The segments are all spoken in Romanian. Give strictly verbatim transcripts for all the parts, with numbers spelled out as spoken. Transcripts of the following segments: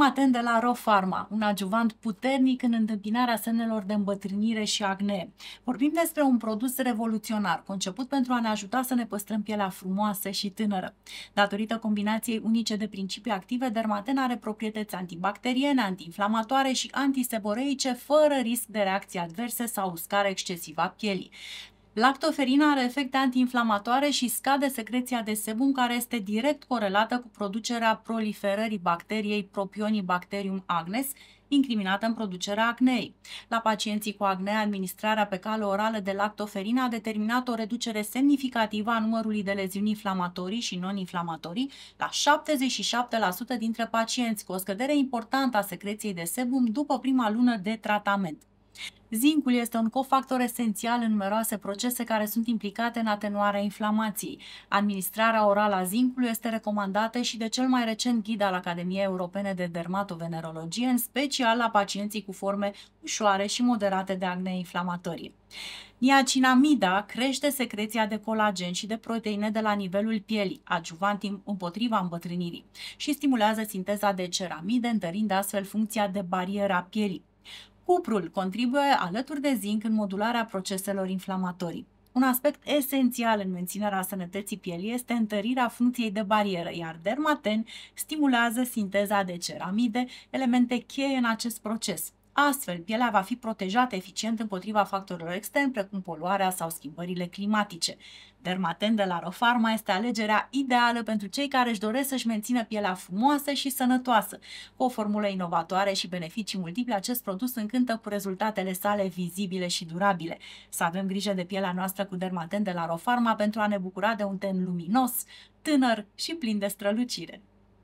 Dermaten de la RoPharma, un adjuvant puternic în întâmpinarea semnelor de îmbătrânire și acne. Vorbim despre un produs revoluționar, conceput pentru a ne ajuta să ne păstrăm pielea frumoasă și tânără. Datorită combinației unice de principii active, Dermaten are proprietăți antibacteriene, antiinflamatoare și antiseboreice, fără risc de reacții adverse sau uscare excesivă a pielii. Lactoferina are efecte antiinflamatoare și scade secreția de sebum, care este direct corelată cu producerea proliferării bacteriei Propionibacterium agnes, incriminată în producerea acnei. La pacienții cu acne, administrarea pe cale orală de lactoferina a determinat o reducere semnificativă a numărului de leziuni inflamatorii și non-inflamatorii la șaptezeci și șapte la sută dintre pacienți, cu o scădere importantă a secreției de sebum după prima lună de tratament. Zincul este un cofactor esențial în numeroase procese care sunt implicate în atenuarea inflamației. Administrarea orală a zincului este recomandată și de cel mai recent ghid al Academiei Europene de Dermatovenerologie, în special la pacienții cu forme ușoare și moderate de acne inflamatorie. Niacinamida crește secreția de colagen și de proteine de la nivelul pielii, adjuvant împotriva îmbătrânirii, și stimulează sinteza de ceramide, întărind astfel funcția de barieră a pielii. Cuprul contribuie alături de zinc în modularea proceselor inflamatorii. Un aspect esențial în menținerea sănătății pielii este întărirea funcției de barieră, iar Dermaten stimulează sinteza de ceramide, elemente cheie în acest proces. Astfel, pielea va fi protejată eficient împotriva factorilor externi, precum poluarea sau schimbările climatice. Dermaten de la RoPharma este alegerea ideală pentru cei care își doresc să-și mențină pielea frumoasă și sănătoasă. Cu o formulă inovatoare și beneficii multiple, acest produs încântă cu rezultatele sale vizibile și durabile. Să avem grijă de pielea noastră cu Dermaten de la RoPharma pentru a ne bucura de un ten luminos, tânăr și plin de strălucire.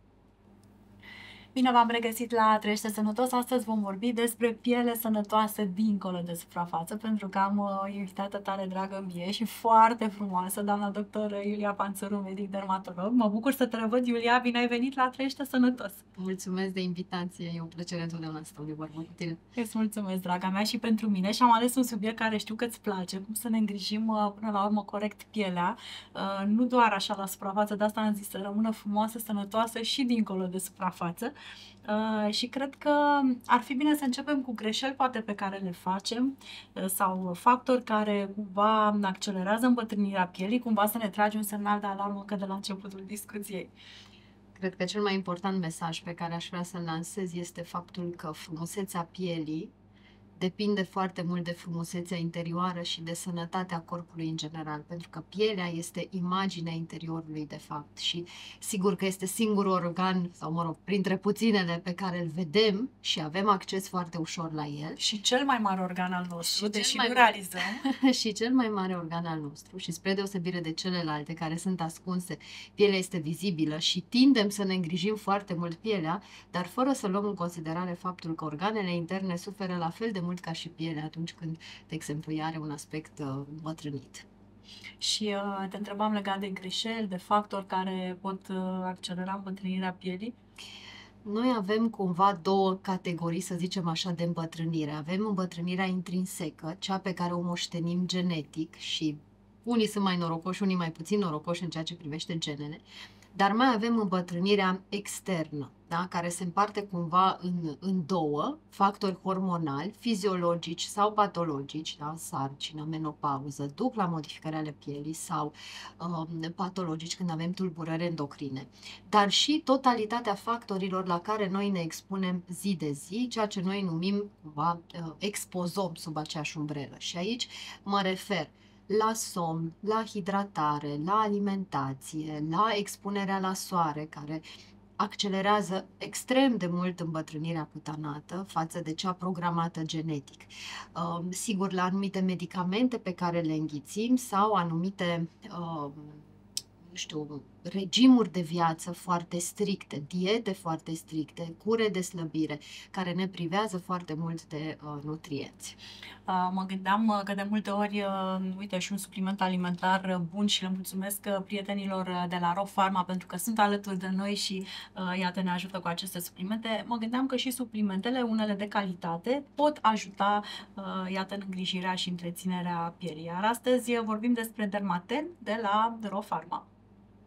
Bine v-am regăsit la Trăiește Sănătos. Astăzi vom vorbi despre piele sănătoasă dincolo de suprafață, pentru că am o invitată tare dragă mie și foarte frumoasă, doamna doctor Iulia Panțăru, medic dermatolog. Mă bucur să te revăd, Iulia, bine ai venit la Trăiește Sănătos. Mulțumesc de invitație, e o plăcere întotdeauna să stau de vorbă cu tine. Îți mulțumesc, draga mea, și pentru mine, și am ales un subiect care știu că îți place, cum să ne îngrijim până la urmă corect pielea, nu doar așa la suprafață, de asta am zis, să rămână frumoasă, sănătoasă și dincolo de suprafață. Uh, și cred că ar fi bine să începem cu greșeli poate pe care le facem uh, sau factori care cumva accelerează îmbătrânirea pielii, cumva să ne tragi un semnal de alarmă încă de la începutul discuției. Cred că cel mai important mesaj pe care aș vrea să-l lansez este faptul că frumusețea pielii depinde foarte mult de frumusețea interioară și de sănătatea corpului în general, pentru că pielea este imaginea interiorului de fapt și sigur că este singurul organ, sau mă rog, printre puținele pe care îl vedem și avem acces foarte ușor la el. Și cel mai mare organ al nostru, și deși mai nu realizăm. și cel mai mare organ al nostru și spre deosebire de celelalte care sunt ascunse, pielea este vizibilă și tindem să ne îngrijim foarte mult pielea, dar fără să luăm în considerare faptul că organele interne suferă la fel de mult ca și pielea atunci când, de exemplu, ea are un aspect uh, bătrânit. Și uh, te întrebam legat de greșeli, de factori care pot uh, accelera îmbătrânirea pielii. Noi avem cumva două categorii, să zicem așa, de îmbătrânire. Avem îmbătrânirea intrinsecă, cea pe care o moștenim genetic și unii sunt mai norocoși, unii mai puțin norocoși în ceea ce privește genele. Dar mai avem îmbătrânirea externă, da? Care se împarte cumva în, în două, factori hormonali, fiziologici sau patologici, da? Sarcină, menopauză, duc la modificări ale pielii sau um, patologici când avem tulburări endocrine. Dar și totalitatea factorilor la care noi ne expunem zi de zi, ceea ce noi numim cumva uh, expozom sub aceeași umbrelă. Și aici mă refer la somn, la hidratare, la alimentație, la expunerea la soare, care accelerează extrem de mult îmbătrânirea cutanată față de cea programată genetic. Sigur, la anumite medicamente pe care le înghițim sau anumite, nu știu, regimuri de viață foarte stricte, diete foarte stricte, cure de slăbire, care ne privează foarte mult de uh, nutrienți. Uh, mă gândeam că de multe ori, uh, uite, și un supliment alimentar bun, și le mulțumesc prietenilor de la RoPharma pentru că sunt alături de noi și, uh, iată, ne ajută cu aceste suplimente. Mă gândeam că și suplimentele, unele de calitate, pot ajuta, uh, iată, în îngrijirea și întreținerea pielii. Iar astăzi vorbim despre Dermaten de la RoPharma.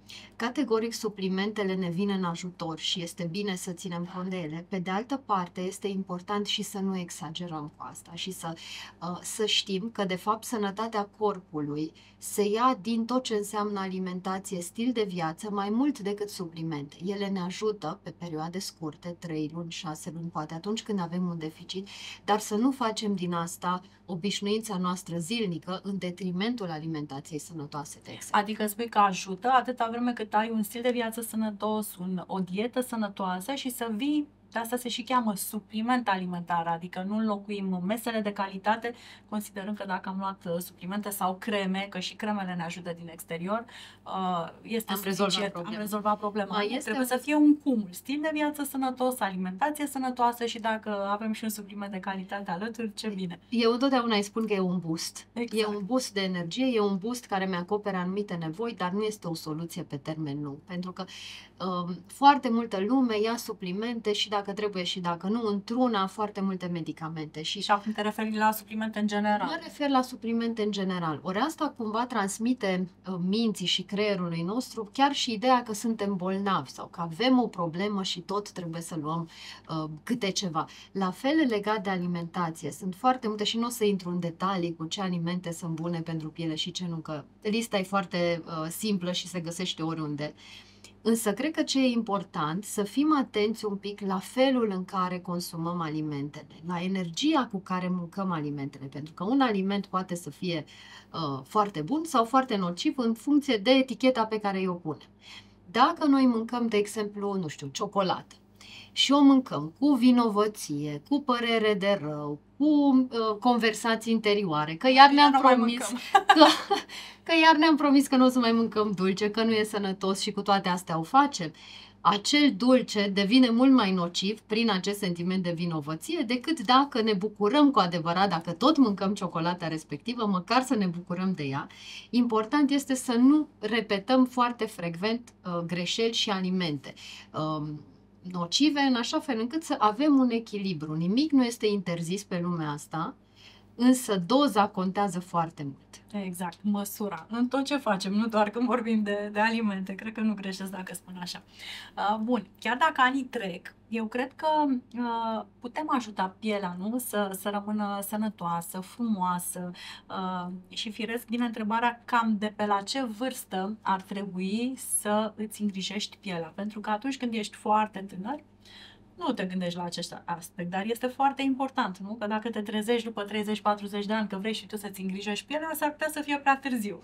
Categoric, suplimentele ne vin în ajutor și este bine să ținem cont de ele. Pe de altă parte, este important și să nu exagerăm cu asta și să, uh, să știm că, de fapt, sănătatea corpului se ia din tot ce înseamnă alimentație, stil de viață, mai mult decât suplimente. Ele ne ajută pe perioade scurte, trei luni, șase luni, poate atunci când avem un deficit, dar să nu facem din asta obișnuința noastră zilnică în detrimentul alimentației sănătoase, de exemplu. Adică spui că ajută atâta vreme cât ai un stil de viață sănătos, un, o dietă sănătoasă și să vii, de asta se și cheamă supliment alimentar, adică nu înlocuim mesele de calitate, considerând că dacă am luat uh, suplimente sau creme, că și cremele ne ajută din exterior, uh, este Am rezolvat suficient, problema. am rezolvat problema. Mai Nu, este trebuie un- să fie un cumul, stil de viață sănătos, alimentație sănătoasă și dacă avem și un supliment de calitate alături, ce bine. Eu întotdeauna îi spun că e un boost. Exact. E un boost de energie, e un boost care mi-acoperă anumite nevoi, dar nu este o soluție pe termen lung. Pentru că um, foarte multă lume ia suplimente și dacă trebuie și dacă nu, într-una foarte multe medicamente. Și Și acum te referi la suplimente în general. mă refer la suplimente în general. Ori asta cumva transmite uh, minții și creierului nostru chiar și ideea că suntem bolnavi sau că avem o problemă și tot trebuie să luăm uh, câte ceva. La fel legat de alimentație, sunt foarte multe și nu o să intru în detalii cu ce alimente sunt bune pentru piele și ce nu, că lista e foarte uh, simplă și se găsește oriunde. Însă cred că ce e important să fim atenți un pic la felul în care consumăm alimentele, la energia cu care mâncăm alimentele, pentru că un aliment poate să fie uh, foarte bun sau foarte nociv în funcție de eticheta pe care o punem. Dacă noi mâncăm, de exemplu, nu știu, ciocolată și o mâncăm cu vinovăție, cu părere de rău, cu uh, conversații interioare, că iar ne-am Nu mai promis mâncăm. că, că iar ne-am promis că nu o să mai mâncăm dulce, că nu e sănătos și cu toate astea o facem, acel dulce devine mult mai nociv prin acest sentiment de vinovăție decât dacă ne bucurăm cu adevărat, dacă tot mâncăm ciocolata respectivă, măcar să ne bucurăm de ea. Important este să nu repetăm foarte frecvent uh, greșeli și alimente uh, nocive, în așa fel încât să avem un echilibru. Nimic nu este interzis pe lumea asta, însă doza contează foarte mult. Exact, măsura. În tot ce facem, nu doar când vorbim de, de alimente. Cred că nu greșesc dacă spun așa. Uh, bun, chiar dacă anii trec, eu cred că uh, putem ajuta pielea, nu? Să, să rămână sănătoasă, frumoasă uh, și firesc vine întrebarea cam de pe la ce vârstă ar trebui să îți îngrijești pielea. Pentru că atunci când ești foarte tânăr, nu te gândești la acest aspect, dar este foarte important, nu? Că dacă te trezești după treizeci patruzeci de ani că vrei și tu să-ți îngrijești pielea, s-ar putea să fie prea târziu.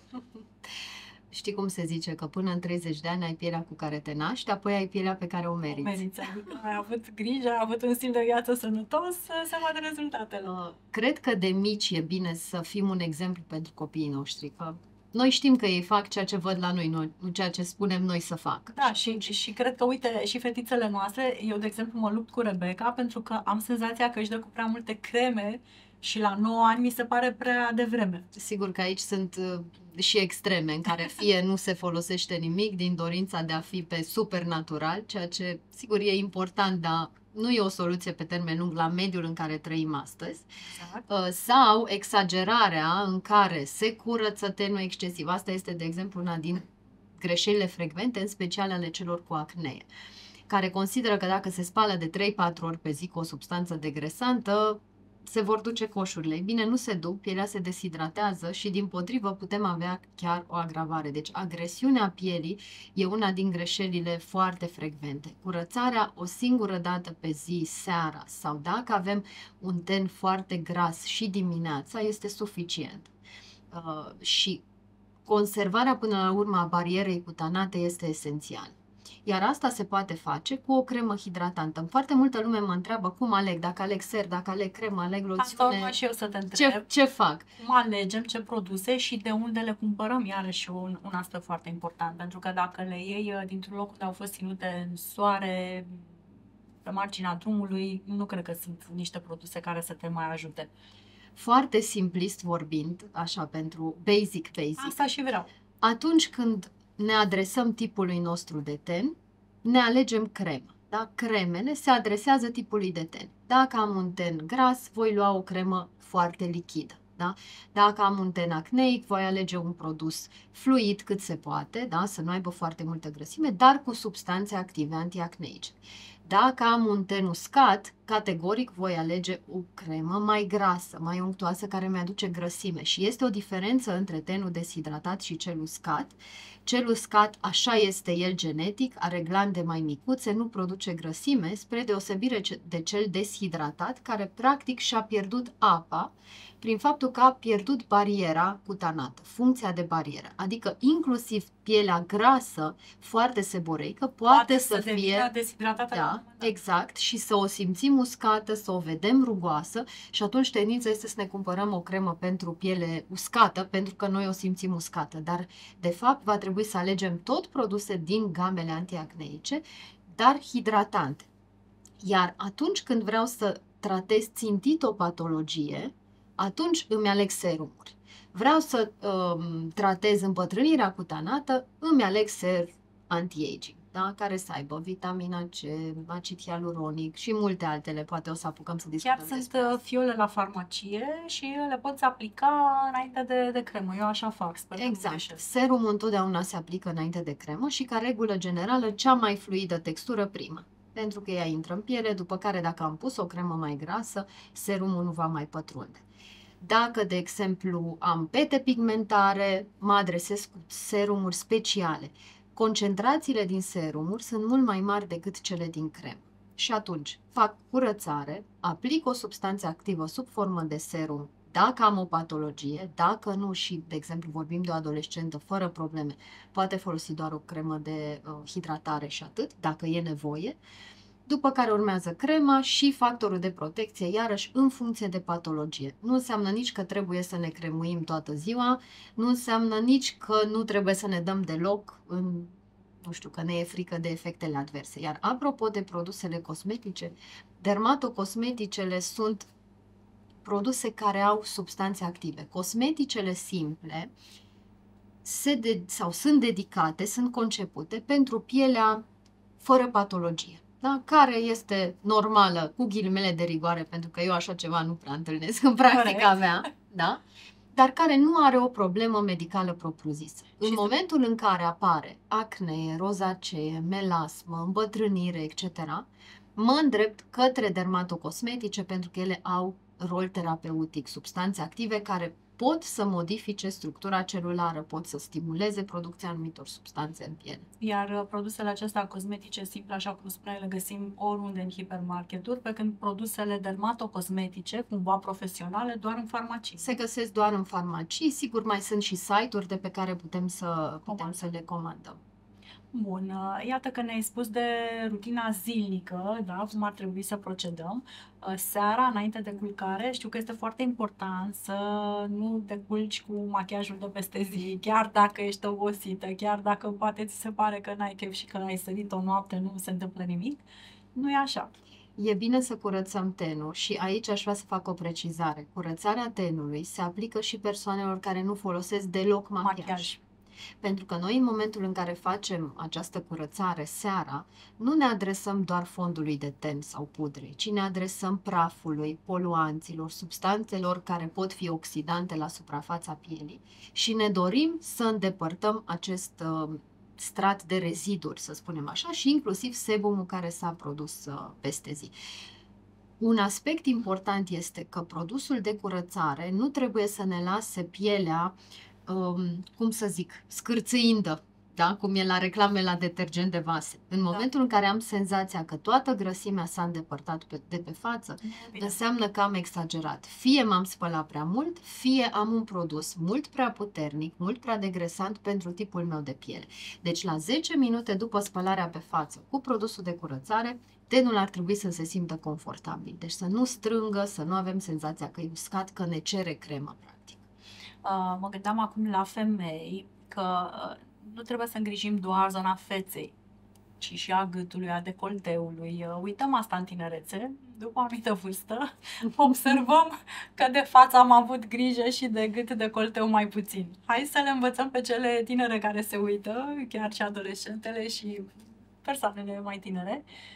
Știi cum se zice? Că până în treizeci de ani ai pielea cu care te naști, apoi ai pielea pe care o meriți. Meriți, adică ai avut grijă, ai avut un stil de viață sănătos, se vadă rezultatele. Uh, Cred că de mici e bine să fim un exemplu pentru copiii noștri, că noi știm că ei fac ceea ce văd la noi, nu, nu ceea ce spunem noi să facă. Da, și, și, și cred că, uite, și fetițele noastre, eu, de exemplu, mă lupt cu Rebecca pentru că am senzația că își dă cu prea multe creme și la nouă ani mi se pare prea devreme. Sigur că aici sunt uh, și extreme, în care fie nu se folosește nimic din dorința de a fi pe supernatural, ceea ce, sigur, e important, dar nu e o soluție pe termen lung la mediul în care trăim astăzi. Exact. Uh, sau exagerarea în care se curăță tenul excesiv. Asta este, de exemplu, una din greșelile frecvente, în special ale celor cu acnee, care consideră că dacă se spală de trei patru ori pe zi cu o substanță degresantă, se vor duce coșurile. Ei bine, nu se duc, pielea se deshidratează și, dimpotrivă, putem avea chiar o agravare. Deci, agresiunea pielii e una din greșelile foarte frecvente. Curățarea o singură dată pe zi, seara, sau dacă avem un ten foarte gras și dimineața, este suficient. Uh, și conservarea până la urmă a barierei cutanate este esențială. Iar asta se poate face cu o cremă hidratantă. Foarte multă lume mă întreabă cum aleg, dacă aleg ser, dacă aleg cremă, aleg Asta urma loțiune, și eu să te întreb. ce, ce fac? Cum alegem, ce produse și de unde le cumpărăm, iarăși un, un aspect foarte important, pentru că dacă le iei uh, dintr-un loc unde au fost ținute în soare, pe marginea drumului, nu cred că sunt niște produse care să te mai ajute. Foarte simplist vorbind, așa pentru basic basic, Asta și vreau. atunci când ne adresăm tipului nostru de ten, ne alegem cremă. Da? Cremele se adresează tipului de ten. Dacă am un ten gras, voi lua o cremă foarte lichidă. Da? Dacă am un ten acneic, voi alege un produs fluid cât se poate, da? Să nu aibă foarte multă grăsime, dar cu substanțe active antiacneice. Dacă am un ten uscat, categoric voi alege o cremă mai grasă, mai unctuoasă, care mi-aduce grăsime. Și este o diferență între tenul deshidratat și cel uscat. Cel uscat, așa este el genetic, are glande mai micuțe, nu produce grăsime, spre deosebire de cel deshidratat, care practic și-a pierdut apa prin faptul că a pierdut bariera cutanată, funcția de barieră. Adică inclusiv pielea grasă, foarte seboreică, poate, poate să, să fie deshidratată. Da, exact, și să o simțim uscată, să o vedem rugoasă și atunci tendința este să ne cumpărăm o cremă pentru piele uscată, pentru că noi o simțim uscată. Dar, de fapt, va trebui să alegem tot produse din gamele antiacneice, dar hidratante. Iar atunci când vreau să tratez țintit o patologie, atunci îmi aleg serumuri. Vreau să um, tratez îmbătrânirea cutanată, îmi aleg ser anti-aging, da? Care să aibă vitamina C, acid hialuronic și multe altele. Poate o să apucăm să discutăm. Chiar sunt asta. Fiole la farmacie și le poți aplica înainte de, de cremă. Eu așa fac, sper. Exact. Serumul întotdeauna se aplică înainte de cremă și, ca regulă generală, cea mai fluidă textură prima. Pentru că ea intră în piele, după care, dacă am pus o cremă mai grasă, serumul nu va mai pătrunde. Dacă, de exemplu, am pete pigmentare, mă adresez cu serumuri speciale. Concentrațiile din serumuri sunt mult mai mari decât cele din cremă. Și atunci fac curățare, aplic o substanță activă sub formă de serum dacă am o patologie, dacă nu și, de exemplu, vorbim de o adolescentă fără probleme, poate folosi doar o cremă de uh, hidratare și atât, dacă e nevoie. După care urmează crema și factorul de protecție, iarăși în funcție de patologie. Nu înseamnă nici că trebuie să ne cremuim toată ziua, nu înseamnă nici că nu trebuie să ne dăm deloc, în, nu știu, că ne e frică de efectele adverse. Iar apropo de produsele cosmetice, dermatocosmeticele sunt produse care au substanțe active. Cosmeticele simple se de, sau sunt dedicate, sunt concepute pentru pielea fără patologie. Da? Care este normală, cu ghilimele de rigoare, pentru că eu așa ceva nu prea întâlnesc în practica mea, da? Dar care nu are o problemă medicală propriu-zisă. În momentul în care apare acne, rozacee, melasmă, îmbătrânire, et cetera, mă îndrept către dermatocosmetice pentru că ele au rol terapeutic, substanțe active care pot să modifice structura celulară, pot să stimuleze producția anumitor substanțe în piele. Iar produsele acestea cosmetice simple, așa cum spuneai, le găsim oriunde în hipermarketuri, pe când produsele dermatocosmetice, cumva profesionale, doar în farmacii. Se găsesc doar în farmacii, sigur mai sunt și site-uri de pe care putem să, putem să le comandăm. Bun, iată că ne-ai spus de rutina zilnică, da, cum ar trebui să procedăm. Seara, înainte de culcare, știu că este foarte important să nu te culci cu machiajul de peste zi, chiar dacă ești obosită, chiar dacă poate ți se pare că n-ai chef și că ai sărit o noapte, nu se întâmplă nimic. Nu e așa. E bine să curățăm tenul și aici aș vrea să fac o precizare. Curățarea tenului se aplică și persoanelor care nu folosesc deloc machiaj. machiaj. Pentru că noi, în momentul în care facem această curățare seara, nu ne adresăm doar fondului de ten sau pudrei, ci ne adresăm prafului, poluanților, substanțelor care pot fi oxidante la suprafața pielii și ne dorim să îndepărtăm acest uh, strat de reziduri, să spunem așa, și inclusiv sebumul care s-a produs uh, peste zi. Un aspect important este că produsul de curățare nu trebuie să ne lase pielea Um, cum să zic, scârțâindă, da? Cum e la reclame la detergent de vase. În momentul da. în care am senzația că toată grăsimea s-a îndepărtat pe, de pe față, Bine. înseamnă că am exagerat. Fie m-am spălat prea mult, fie am un produs mult prea puternic, mult prea degresant pentru tipul meu de piele. Deci la zece minute după spălarea pe față cu produsul de curățare, tenul ar trebui să se simtă confortabil. Deci să nu strângă, să nu avem senzația că e uscat, că ne cere cremă, practic. Uh, mă gândeam acum la femei că uh, nu trebuie să îngrijim doar zona feței, ci și a gâtului, a decolteului. Uh, uităm asta în tinerețe, după o anumită vârstă, observăm că de față am avut grijă și de gât, decolteu mai puțin. Hai să le învățăm pe cele tinere care se uită, chiar și adolescentele și persoanele mai tinere,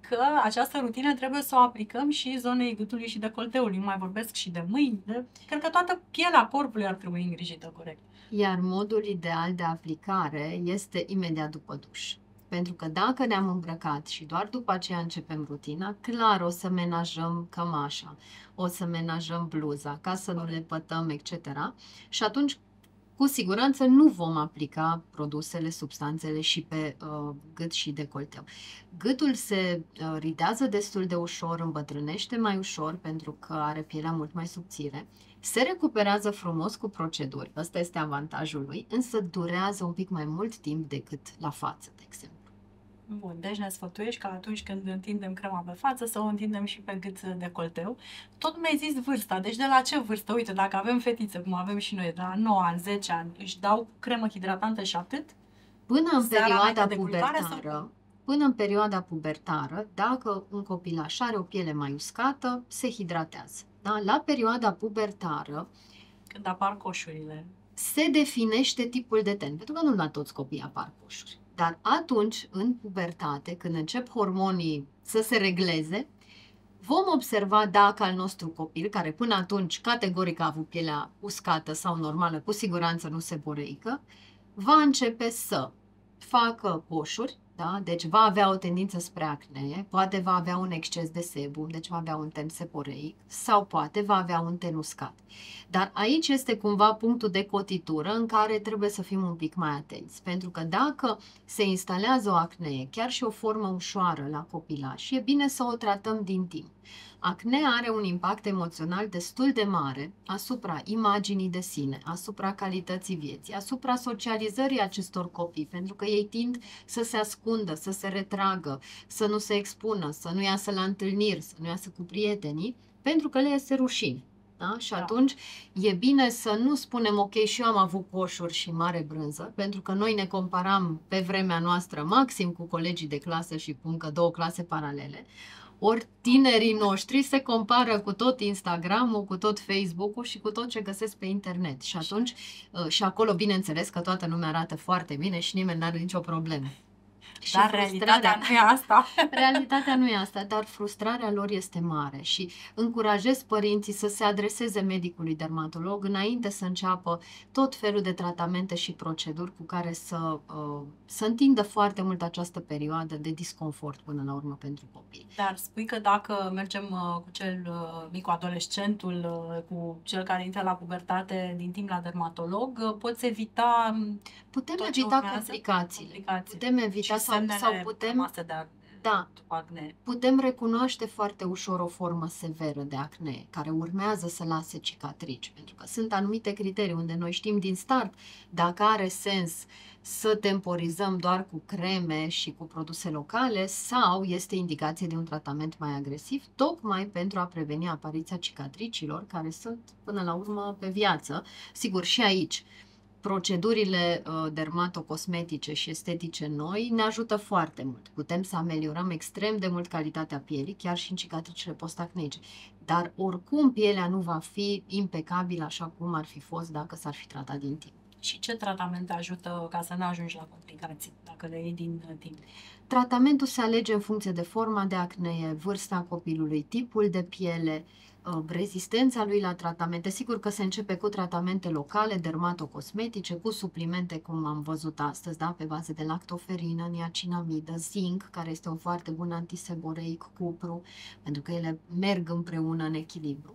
că această rutină trebuie să o aplicăm și zonei gâtului și decolteului. Nu mai vorbesc și de mâini. De... Cred că toată pielea corpului ar trebui îngrijită corect. Iar modul ideal de aplicare este imediat după duș. Pentru că dacă ne-am îmbrăcat și doar după aceea începem rutina, clar o să menajăm cămașa, o să menajăm bluza, ca să nu le pătăm, et cetera. Și atunci, cu siguranță, nu vom aplica produsele, substanțele și pe uh, gât și decolteu. Gâtul se uh, ridează destul de ușor, îmbătrânește mai ușor pentru că are pielea mult mai subțire. Se recuperează frumos cu proceduri, ăsta este avantajul lui, însă durează un pic mai mult timp decât la față, de exemplu. Bun, deci ne sfătuiești că atunci când întindem crema pe față să o întindem și pe gât decolteu. Tot mi-ai zis vârsta, deci de la ce vârstă? Uite, dacă avem fetițe, cum avem și noi, de la nouă ani, zece ani, își dau cremă hidratantă și atât? Până în Seara perioada înainte de culcare pubertară, sau- până în perioada pubertară, dacă un copilaș are o piele mai uscată, se hidratează. Da? La perioada pubertară Când apar coșurile. se definește tipul de ten, pentru că nu la toți copiii apar coșuri. Dar atunci, în pubertate, când încep hormonii să se regleze, vom observa dacă al nostru copil, care până atunci categoric a avut pielea uscată sau normală, cu siguranță nu seboreică, va începe să facă coșuri, da? Deci va avea o tendință spre acne, poate va avea un exces de sebum, deci va avea un ten seboreic sau poate va avea un ten uscat. Dar aici este cumva punctul de cotitură în care trebuie să fim un pic mai atenți, pentru că dacă se instalează o acnee, chiar și o formă ușoară la copilaș, e bine să o tratăm din timp. Acnea are un impact emoțional destul de mare asupra imaginii de sine, asupra calității vieții, asupra socializării acestor copii, pentru că ei tind să se ascundă, să se retragă, să nu se expună, să nu iasă la întâlniri, să nu iasă cu prietenii, pentru că le este rușine. Da? Și atunci e bine să nu spunem, ok, și eu am avut coșuri și mare brânză, pentru că noi ne comparam pe vremea noastră maxim cu colegii de clasă și cu încă două clase paralele. Ori tinerii noștri se compară cu tot Instagram-ul, cu tot Facebook-ul și cu tot ce găsesc pe internet. Și atunci, și acolo, bineînțeles că toată lumea arată foarte bine și nimeni n-are nicio problemă. Și Dar realitatea nu e asta. Realitatea nu e asta, dar frustrarea lor este mare și încurajez părinții să se adreseze medicului dermatolog înainte să înceapă tot felul de tratamente și proceduri cu care să, uh, să întindă foarte mult această perioadă de disconfort până la urmă pentru copii. Dar spui că dacă mergem uh, cu cel uh, mic, cu adolescentul, uh, cu cel care intră la pubertate din timp la dermatolog, uh, poți evita Putem tot ce evita urmează? complicații. Complicații. Putem evita Și sau, semnele sau putem, rămase de acne, da, după acne. putem recunoaște foarte ușor o formă severă de acne care urmează să lase cicatrici, pentru că sunt anumite criterii unde noi știm din start dacă are sens să temporizăm doar cu creme și cu produse locale sau este indicație de un tratament mai agresiv, tocmai pentru a preveni apariția cicatricilor care sunt până la urmă pe viață. Sigur, și aici procedurile uh, dermatocosmetice și estetice noi ne ajută foarte mult. Putem să ameliorăm extrem de mult calitatea pielii, chiar și în cicatricile postacneice. Dar oricum pielea nu va fi impecabilă așa cum ar fi fost dacă s-ar fi tratat din timp. Și ce tratamente ajută ca să nu ajungi la complicații, dacă le iei din timp? Tratamentul se alege în funcție de forma de acnee, vârsta copilului, tipul de piele, rezistența lui la tratamente. Sigur că se începe cu tratamente locale, dermatocosmetice, cu suplimente, cum am văzut astăzi, da? Pe bază de lactoferină, niacinamidă, zinc, care este un foarte bun antiseboreic, cupru, pentru că ele merg împreună în echilibru.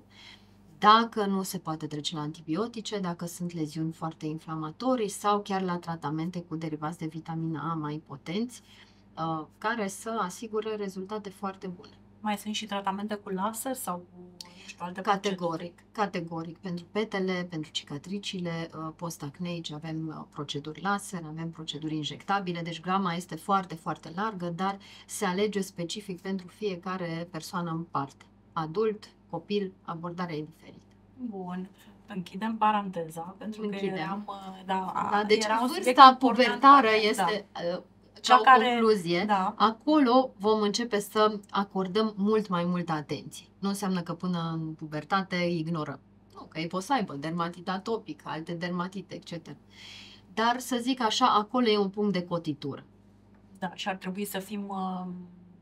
Dacă nu se poate trece la antibiotice, dacă sunt leziuni foarte inflamatorii sau chiar la tratamente cu derivați de vitamina A mai potenți, care să asigure rezultate foarte bune. Mai sunt și tratamente cu laser sau cu, nu știu, alte Categoric, proceduri? categoric. Pentru petele, pentru cicatricile postacneice avem proceduri laser, avem proceduri injectabile, deci gama este foarte, foarte largă, dar se alege specific pentru fiecare persoană în parte. Adult, copil, abordarea e diferită. Bun. Închidem paranteza, pentru Închidem. că eram... Da, da, deci era un subiect vârsta important, pubertară da. este... Cea Ca o care, concluzie, da. acolo vom începe să acordăm mult mai multă atenție. Nu înseamnă că până în pubertate ignorăm. Nu, că ei pot să aibă dermatită atopică, alte dermatite, et cetera. Dar, să zic așa, acolo e un punct de cotitură. Da, și ar trebui să fim uh,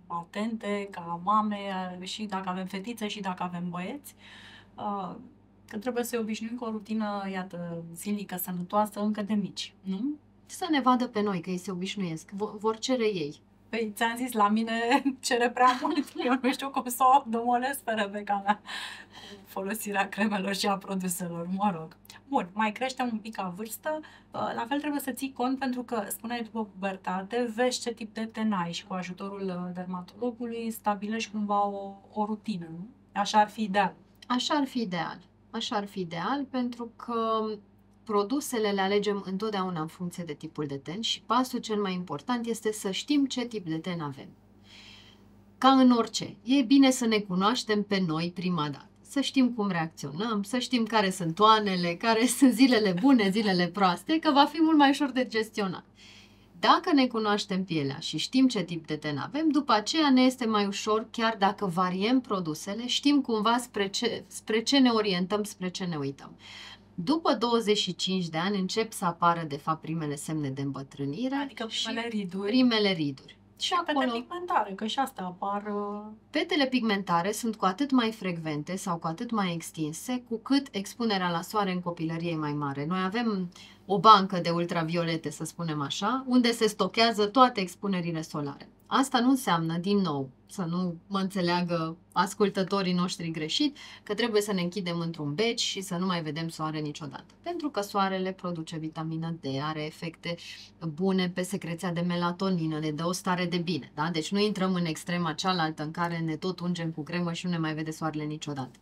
atente ca mame și dacă avem fetițe și dacă avem băieți, uh, că trebuie să-i obișnuim cu o rutină, iată, zilnică, sănătoasă, încă de mici, nu? Să ne vadă pe noi, că ei se obișnuiesc. Vor, vor cere ei. Păi ți-am zis, la mine cere prea mult. Eu nu știu cum să o domolesc pe Rebecca mea cu folosirea cremelor și a produselor, mă rog. Bun, mai creștem un pic ca vârstă, la fel trebuie să ții cont pentru că, spuneai după pubertate, vezi ce tip de ten ai și cu ajutorul dermatologului stabilești cumva o, o rutină, nu? Așa ar fi ideal. Așa ar fi ideal. Așa ar fi ideal pentru că produsele le alegem întotdeauna în funcție de tipul de ten și pasul cel mai important este să știm ce tip de ten avem. Ca în orice, e bine să ne cunoaștem pe noi prima dată. Să știm cum reacționăm, să știm care sunt toanele, care sunt zilele bune, zilele proaste, că va fi mult mai ușor de gestionat. Dacă ne cunoaștem pielea și știm ce tip de ten avem, după aceea ne este mai ușor, chiar dacă variem produsele, știm cumva spre ce, spre ce ne orientăm, spre ce ne uităm. După douăzeci și cinci de ani încep să apară, de fapt, primele semne de îmbătrânire, adică primele riduri. Primele riduri. Și acolo... petele pigmentare, că și astea apar... Petele pigmentare sunt cu atât mai frecvente sau cu atât mai extinse, cu cât expunerea la soare în copilărie e mai mare. Noi avem o bancă de ultraviolete, să spunem așa, unde se stochează toate expunerile solare. Asta nu înseamnă, din nou, să nu mă înțeleagă ascultătorii noștri greșit, că trebuie să ne închidem într-un beci și să nu mai vedem soare niciodată. Pentru că soarele produce vitamină D, are efecte bune pe secreția de melatonină, ne dă o stare de bine. Da? Deci nu intrăm în extrema cealaltă în care ne tot ungem cu cremă și nu ne mai vede soarele niciodată.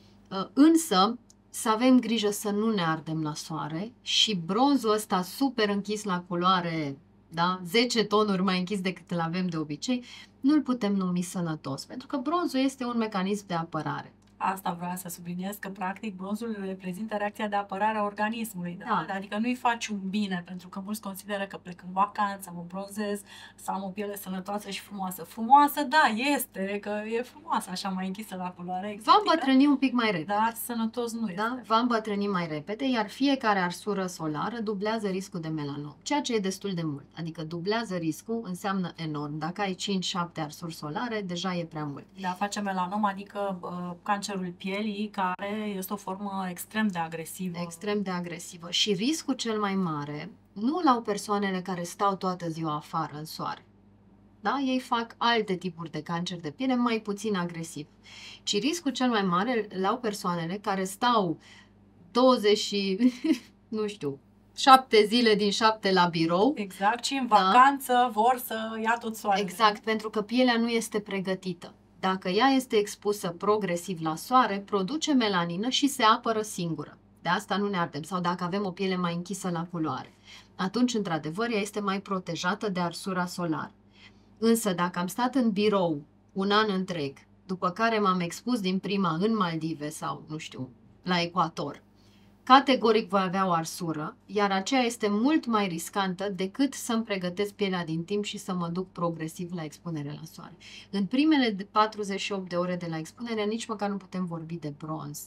Însă, să avem grijă să nu ne ardem la soare și bronzul ăsta super închis la culoare, da? zece tonuri mai închis decât îl avem de obicei, nu-l putem numi sănătos, pentru că bronzul este un mecanism de apărare. Asta vreau să subliniez, că practic bronzul reprezintă reacția de apărare a organismului, da? Da. Adică nu-i faci un bine, pentru că mulți consideră că plec în vacanță, mă bronzez, să am o piele sănătoasă și frumoasă. Frumoasă, da, este, că e frumoasă, așa mai închisă la culoare exotică. Va îmbătrâni un pic mai repede. Dar sănătos nu este. Da? Va îmbătrâni mai repede, iar fiecare arsură solară dublează riscul de melanom, ceea ce e destul de mult. Adică dublează riscul înseamnă enorm. Dacă ai cinci șapte arsuri solare, deja e prea mult. Da, face melanom, adică uh, cancer cancerul pielii, care este o formă extrem de agresivă. Extrem de agresivă. Și riscul cel mai mare nu l-au persoanele care stau toată ziua afară în soare. Da? Ei fac alte tipuri de cancer de piele mai puțin agresiv. Ci riscul cel mai mare l-au persoanele care stau douăzeci și, nu știu, șapte zile din șapte la birou. Exact, și în vacanță da? vor să ia tot soarele. Exact, pentru că pielea nu este pregătită. Dacă ea este expusă progresiv la soare, produce melanină și se apără singură. De asta nu ne ardem. Sau dacă avem o piele mai închisă la culoare, atunci, într-adevăr, ea este mai protejată de arsura solară. Însă, dacă am stat în birou un an întreg, după care m-am expus din prima în Maldive sau, nu știu, la ecuator, categoric voi avea o arsură, iar aceea este mult mai riscantă decât să-mi pregătesc pielea din timp și să mă duc progresiv la expunere la soare. În primele patruzeci și opt de ore de la expunere, nici măcar nu putem vorbi de bronz.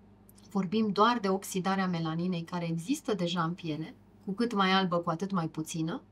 Vorbim doar de oxidarea melaninei care există deja în piele, cu cât mai albă, cu atât mai puțină,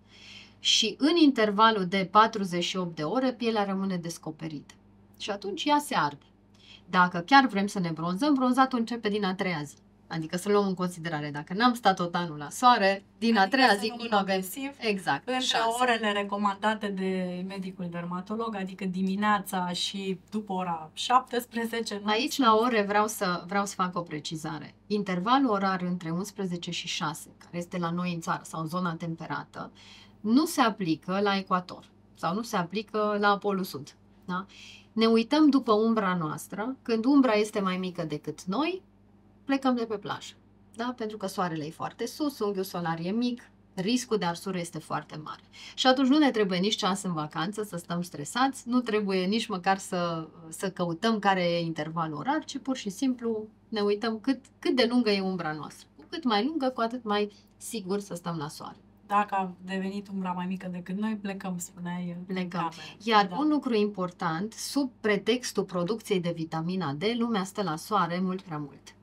și în intervalul de patruzeci și opt de ore, pielea rămâne descoperită. Și atunci ea se arde. Dacă chiar vrem să ne bronzăm, bronzatul începe din a treia zi. Adică să luăm în considerare, dacă n-am stat tot anul la soare, din adică a treia zi nu avem... Exact. Între șase. Orele recomandate de medicul dermatolog, adică dimineața și după ora șaptesprezece. Nu? Aici la ore vreau să, vreau să fac o precizare. Intervalul orar între unsprezece și șase, care este la noi în țară sau în zona temperată, nu se aplică la ecuator sau nu se aplică la Polul Sud. Da? Ne uităm după umbra noastră. Când umbra este mai mică decât noi, plecăm de pe plajă, da? Pentru că soarele e foarte sus, unghiul solar e mic, riscul de arsură este foarte mare. Și atunci nu ne trebuie nici ceas în vacanță să stăm stresați, nu trebuie nici măcar să, să căutăm care e intervalul orar, ci pur și simplu ne uităm cât, cât de lungă e umbra noastră. Cu cât mai lungă, cu atât mai sigur să stăm la soare. Dacă a devenit umbra mai mică decât noi, plecăm, spuneai. Plecăm. Iar da. un lucru important, sub pretextul producției de vitamina D, lumea stă la soare mult prea mult.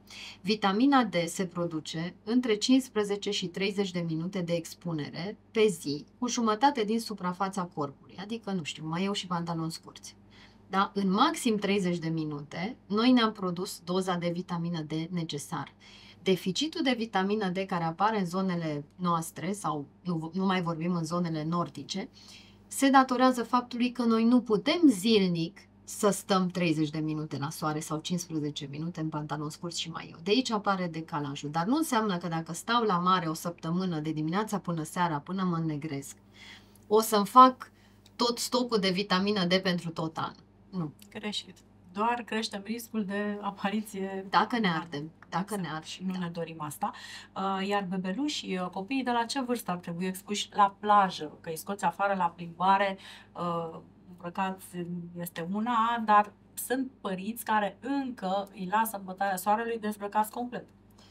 Vitamina D se produce între cincisprezece și treizeci de minute de expunere pe zi, cu jumătate din suprafața corpului, adică, nu știu, mai eu și pantaloni scurți. Da? În maxim treizeci de minute, noi ne-am produs doza de vitamină D necesară. Deficitul de vitamină D care apare în zonele noastre, sau nu, nu mai vorbim în zonele nordice, se datorează faptului că noi nu putem zilnic să stăm treizeci de minute la soare sau cincisprezece minute în pantaloni scurți și mai eu. De aici apare decalajul. Dar nu înseamnă că dacă stau la mare o săptămână, de dimineața până seara, până mă înnegresc, o să-mi fac tot stocul de vitamină D pentru tot anul. Nu. Greșit. Doar creștem riscul de apariție. Dacă ne ardem. Dacă exact. ne ardem. Și nu da. ne dorim asta. Iar bebelușii, copiii de la ce vârstă ar trebui expuși la plajă? Că îi scoți afară la plimbare, îmbrăcați este una, dar sunt părinți care încă îi lasă în bătaia soarelui dezbrăcați complet.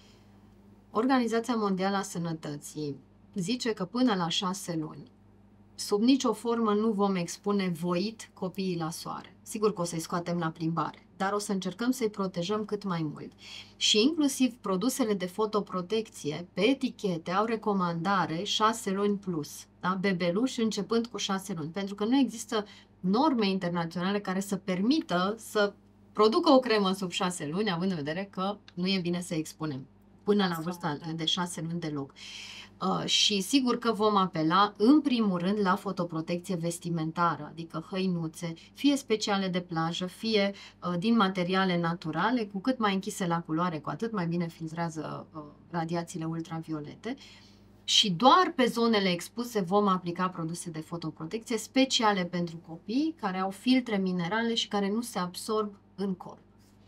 Organizația Mondială a Sănătății zice că până la șase luni, sub nicio formă nu vom expune voit copiii la soare. Sigur că o să-i scoatem la plimbare, dar o să încercăm să-i protejăm cât mai mult. Și inclusiv produsele de fotoprotecție pe etichete au recomandare șase luni plus, da? Bebeluși începând cu șase luni, pentru că nu există norme internaționale care să permită să producă o cremă sub șase luni, având în vedere că nu e bine să expunem până la vârsta de șase luni deloc. Uh, și sigur că vom apela în primul rând la fotoprotecție vestimentară, adică hăinuțe, fie speciale de plajă, fie uh, din materiale naturale, cu cât mai închise la culoare, cu atât mai bine filtrează uh, radiațiile ultraviolete. Și doar pe zonele expuse vom aplica produse de fotoprotecție speciale pentru copii, care au filtre minerale și care nu se absorb în corp.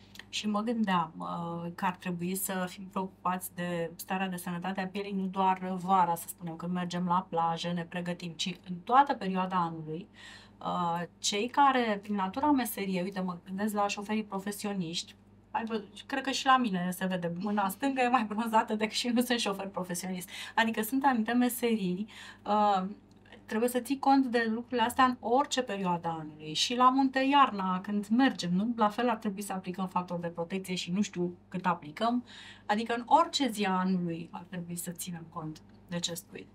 Și mă gândeam uh, că ar trebui să fim preocupați de starea de sănătate a pielii nu doar vara, să spunem, când mergem la plajă, ne pregătim, ci în toată perioada anului. Uh, cei care, prin natura meseriei, uite, mă gândesc la șoferii profesioniști, cred că și la mine se vede, mâna stângă e mai bronzată decât și nu sunt șofer profesionist. Adică sunt anumite meserii, uh, trebuie să ții cont de lucrurile astea în orice perioadă anului. Și la munte iarna, când mergem, nu? La fel ar trebui să aplicăm factori de protecție și nu știu cât aplicăm. Adică în orice zi a anului ar trebui să ținem cont de ce spui.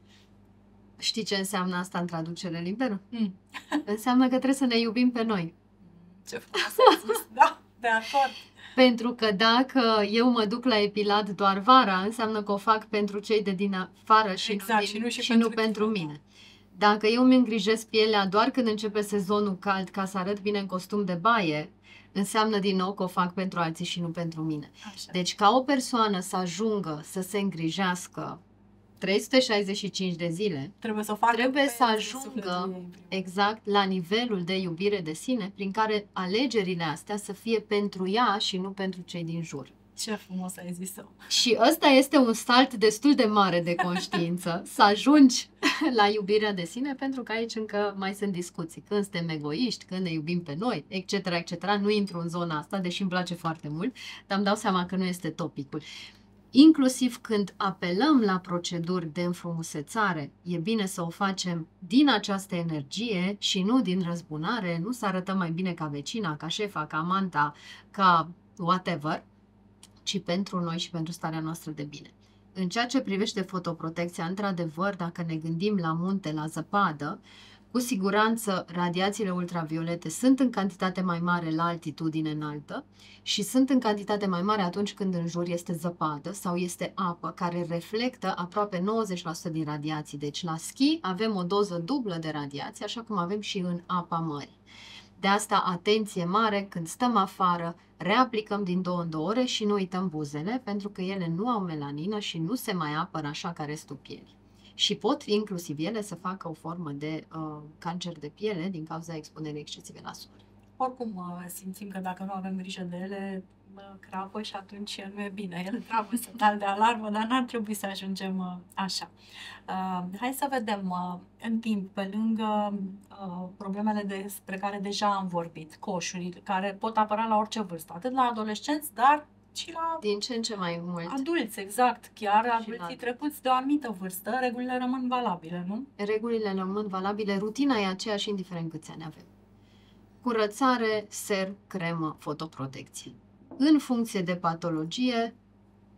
Știi ce înseamnă asta în traducere liberă? Mm. Înseamnă că trebuie să ne iubim pe noi. Ce frumos ai zis, da, de acord. Pentru că dacă eu mă duc la epilat doar vara, înseamnă că o fac pentru cei de din afară și, exact, nu, și nu, și și pentru, nu pentru mine. Dacă eu îmi îngrijesc pielea doar când începe sezonul cald ca să arăt bine în costum de baie, înseamnă din nou că o fac pentru alții și nu pentru mine. Așa. Deci ca o persoană să ajungă să se îngrijească trei sute șaizeci și cinci de zile, trebuie să, facă trebuie să ajungă exact la nivelul de iubire de sine prin care alegerile astea să fie pentru ea și nu pentru cei din jur. Ce frumos ai zis-o. Și ăsta este un salt destul de mare de conștiință, să ajungi la iubirea de sine, pentru că aici încă mai sunt discuții. Când suntem egoiști, când ne iubim pe noi, et cetera, et cetera. Nu intru în zona asta, deși îmi place foarte mult, dar îmi dau seama că nu este topicul. Inclusiv când apelăm la proceduri de înfrumusețare, e bine să o facem din această energie și nu din răzbunare, nu să arătăm mai bine ca vecina, ca șefa, ca amanta, ca whatever, ci pentru noi și pentru starea noastră de bine. În ceea ce privește fotoprotecția, într-adevăr, dacă ne gândim la munte, la zăpadă, cu siguranță radiațiile ultraviolete sunt în cantitate mai mare la altitudine înaltă și sunt în cantitate mai mare atunci când în jur este zăpadă sau este apă care reflectă aproape nouăzeci la sută din radiații. Deci la schi avem o doză dublă de radiație, așa cum avem și în apa mării. De asta, atenție mare, când stăm afară, reaplicăm din două în două ore și nu uităm buzele, pentru că ele nu au melanină și nu se mai apără așa ca restul pielii. Și pot inclusiv ele să facă o formă de uh, cancer de piele din cauza expunerii excesive la soare. Oricum uh, simțim că dacă nu avem grijă de ele, uh, crapă și atunci nu e bine. Ele trebuie semnal de alarmă, dar n-ar trebui să ajungem uh, așa. Uh, hai să vedem uh, în timp, pe lângă uh, problemele despre care deja am vorbit, coșuri, care pot apăra la orice vârstă, atât la adolescenți, dar și la din ce în ce mai mult. Adulți, exact. Chiar adulții trecuți de o anumită vârstă, regulile rămân valabile, nu? Regulile rămân valabile, rutina e aceeași indiferent câți ani avem. Curățare, ser, cremă, fotoprotecție. În funcție de patologie,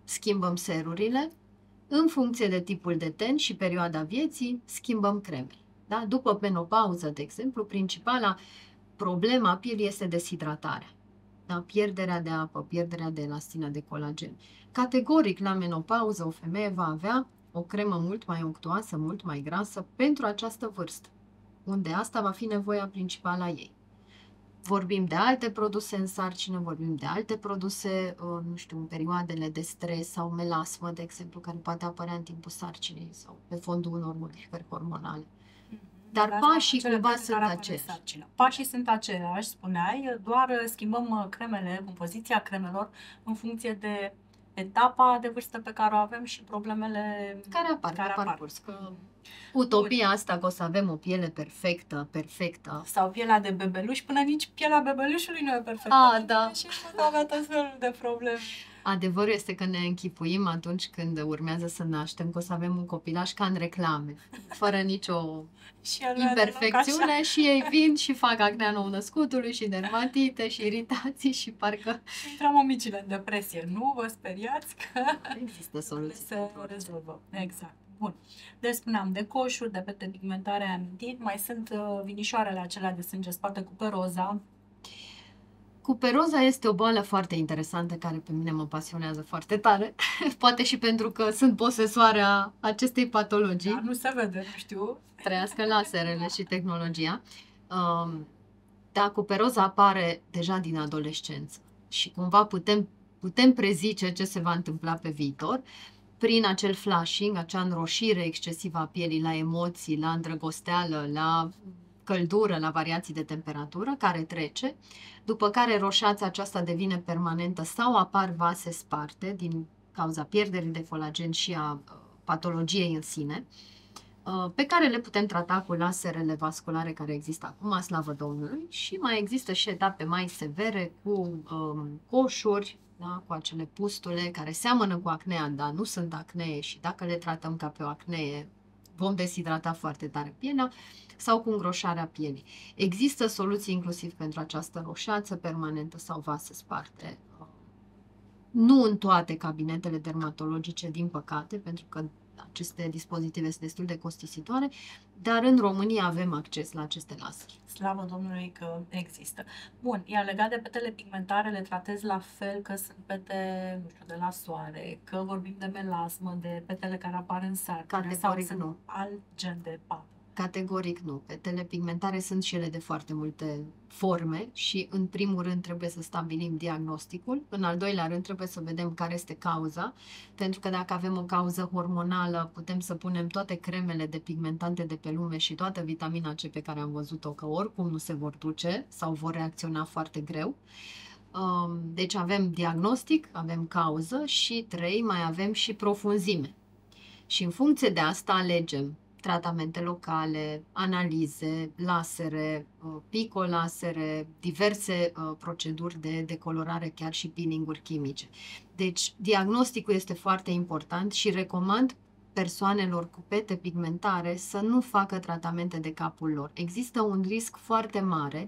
schimbăm serurile, în funcție de tipul de ten și perioada vieții, schimbăm cremele. Da? După menopauză, de exemplu, principala problema a pielii este deshidratarea. Da? Pierderea de apă, pierderea de elastină, de colagen. Categoric, la menopauză, o femeie va avea o cremă mult mai unctuoasă, mult mai grasă pentru această vârstă, unde asta va fi nevoia principală a ei. Vorbim de alte produse în sarcină, vorbim de alte produse, nu știu, în perioadele de stres sau melasmă, de exemplu, care poate apărea în timpul sarcinii sau pe fondul unor modificări hormonale. Dar Dar pașii cele cumva pentru sunt care apare aceiași. sarcina. Pașii sunt aceiași, spuneai, doar schimbăm uh, cremele, compoziția cremelor, în funcție de etapa de vârstă pe care o avem și problemele Care apar care pe apar. parcurs. Că utopia asta că o să avem o piele perfectă, perfectă. Sau pielea de bebeluș, până nici pielea bebelușului nu e perfectă. A, da. Și pot avea tot felul de probleme. Adevărul este că ne închipuim atunci când urmează să naștem că o să avem un copilaș ca în reclame, fără nicio Și el nu e deloc imperfecțiune așa. și ei vin și fac acnea nou-născutului și dermatite și iritații și parcă Intră mămicile în depresie. Nu vă speriați că există soluții. se rezolvă. Exact. Bun. Deci spuneam, de coșuri, de pete pigmentare amintit, mai sunt uh, vinișoarele acelea de sânge spate cu peroza. Cuperoza este o boală foarte interesantă care pe mine mă pasionează foarte tare. Poate și pentru că sunt posesoarea acestei patologii. Dar nu se vede, nu știu. Trăiască laserele și tehnologia. Um, da, cuperoza apare deja din adolescență și cumva putem, putem prezice ce se va întâmpla pe viitor prin acel flushing, acea înroșire excesivă a pielii la emoții, la îndrăgosteală, la căldură, la variații de temperatură, care trece, după care roșața aceasta devine permanentă sau apar vase sparte din cauza pierderii de colagen și a uh, patologiei în sine, uh, pe care le putem trata cu laserele vasculare care există acum, slavă Domnului, și mai există și etape mai severe cu um, coșuri, da, cu acele pustule care seamănă cu acnea, dar nu sunt acnee și dacă le tratăm ca pe o acnee, vom deshidrata foarte tare pielea, sau cu îngroșarea pielii. Există soluții inclusiv pentru această roșață permanentă sau vase sparte. Nu în toate cabinetele dermatologice, din păcate, pentru că aceste dispozitive sunt destul de costisitoare, dar în România avem acces la aceste lasere. Slavă Domnului că există. Bun, iar legat de petele pigmentare, le tratezi la fel că sunt pete, nu știu, de la soare, că vorbim de melasmă, de petele care apar în sarcină, sau Categoric sunt nu. alt gen de papă. Categoric nu. Petele pigmentare sunt și ele de foarte multe forme și în primul rând trebuie să stabilim diagnosticul, în al doilea rând trebuie să vedem care este cauza, pentru că dacă avem o cauză hormonală putem să punem toate cremele depigmentante de pe lume și toată vitamina C pe care am văzut-o, că oricum nu se vor duce sau vor reacționa foarte greu. Deci avem diagnostic, avem cauză și trei, mai avem și profunzime. Și în funcție de asta alegem tratamente locale, analize, lasere, picolasere, diverse uh, proceduri de decolorare, chiar și peeling-uri chimice. Deci, diagnosticul este foarte important și recomand persoanelor cu pete pigmentare să nu facă tratamente de capul lor. Există un risc foarte mare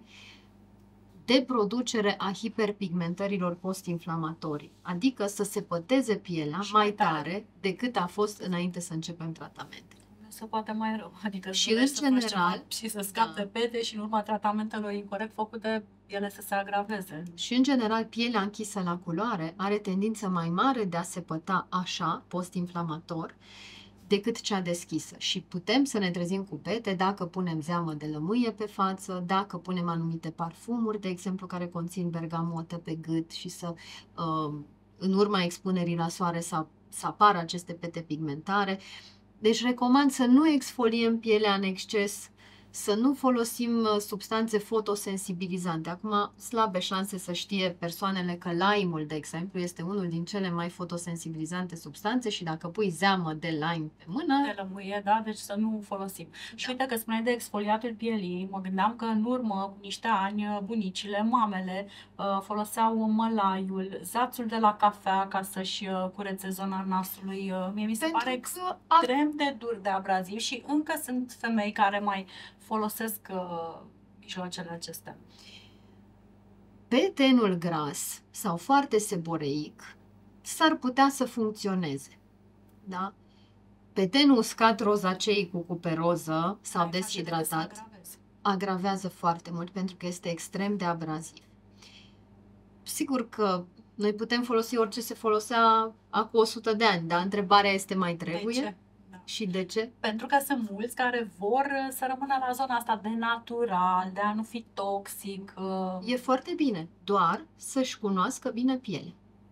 de producere a hiperpigmentărilor post-inflamatorii, adică să se păteze pielea Și mai mai tare. tare decât a fost înainte să începem tratamente. Se poate mai rău. Adică Și să în să faci general, ceva și să scapi da. de pete și în urma tratamentelor incorect făcute, ele să se agraveze. Și în general, pielea închisă la culoare are tendință mai mare de a se păta așa, post-inflamator, decât cea deschisă. Și putem să ne trezim cu pete dacă punem zeamă de lămâie pe față, dacă punem anumite parfumuri, de exemplu, care conțin bergamotă pe gât și să, uh, în urma expunerii la soare, să, să apară aceste pete pigmentare. Deci recomand să nu exfoliem pielea în exces, să nu folosim substanțe fotosensibilizante. Acum, slabe șanse să știe persoanele că lime-ul, de exemplu, este unul din cele mai fotosensibilizante substanțe și dacă pui zeamă de lime pe mână... De lămâie, da? Deci să nu folosim. Da. Și uite că spuneai de exfoliatul pielii, mă gândeam că în urmă, cu niște ani, bunicile, mamele foloseau mălaiul, zațul de la cafea ca să-și curețe zona nasului. Mie mi se Pentru pare că extrem de dur de abraziv și încă sunt femei care mai folosesc uh, mijloacele acestea. Pe tenul gras sau foarte seboreic, s-ar putea să funcționeze. Da? Pe ten uscat rozacei cu cuperoză sau deshidratat agravează foarte mult pentru că este extrem de abraziv. Sigur că noi putem folosi orice se folosea acum o sută de ani, dar întrebarea este mai trebuie? De ce? Da. Și de ce? Pentru că sunt mulți care vor să rămână la zona asta de natural, de a nu fi toxic. E foarte bine, doar să-și cunoască bine pielea.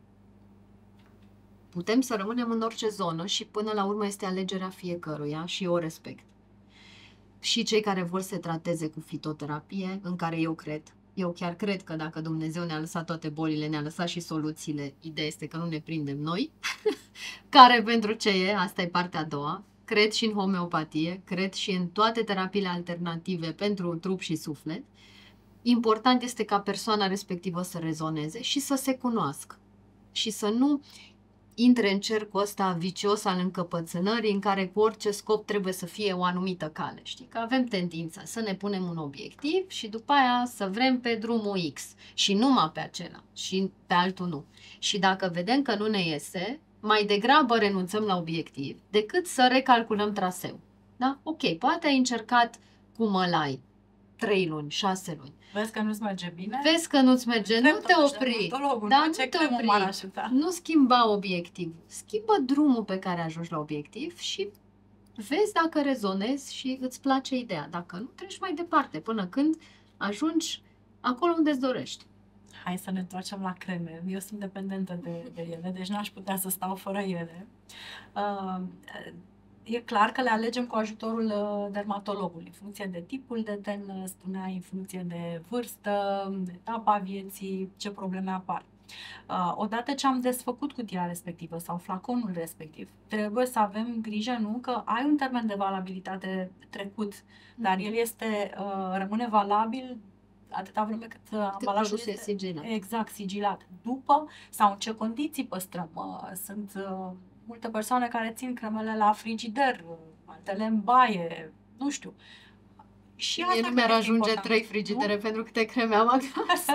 Putem să rămânem în orice zonă și până la urmă este alegerea fiecăruia și o respect. Și cei care vor să se trateze cu fitoterapie, în care eu cred, eu chiar cred că dacă Dumnezeu ne-a lăsat toate bolile, ne-a lăsat și soluțiile, ideea este că nu ne prindem noi, care pentru ce e, asta e partea a doua, cred și în homeopatie, cred și în toate terapiile alternative pentru trup și suflet. Important este ca persoana respectivă să rezoneze și să se cunoască și să nu intre în cercul ăsta vicios al încăpățânării în care cu orice scop trebuie să fie o anumită cale. Știi că avem tendința să ne punem un obiectiv și după aia să vrem pe drumul X și numai pe acela și pe altul nu. Și dacă vedem că nu ne iese, mai degrabă renunțăm la obiectiv decât să recalculăm traseu. Da? Ok, poate ai încercat cu mălai trei luni, șase luni. Vezi că nu-ți merge bine? Vezi că nu-ți merge, nu te opri. Da, nu te opri. Nu schimba obiectivul. Schimbă drumul pe care ajungi la obiectiv și vezi dacă rezonezi și îți place ideea. Dacă nu, treci mai departe până când ajungi acolo unde îți dorești. Hai să ne întoarcem la creme. Eu sunt dependentă de, de ele, deci n-aș putea să stau fără ele. Uh, E clar că le alegem cu ajutorul dermatologului, în funcție de tipul de ten, spunea, în funcție de vârstă, de etapa vieții, ce probleme apar. Odată ce am desfăcut cutia respectivă sau flaconul respectiv, trebuie să avem grijă, nu, că ai un termen de valabilitate trecut, dar el este, rămâne valabil atâta vreme cât ambalajul este sigilat. Exact, sigilat. După sau în ce condiții păstrăm. Sunt multe persoane care țin cremele la frigider, altele în baie, nu știu. Și mie nu mi-ar ajunge trei frigidere nu? Pentru câte creme am acasă.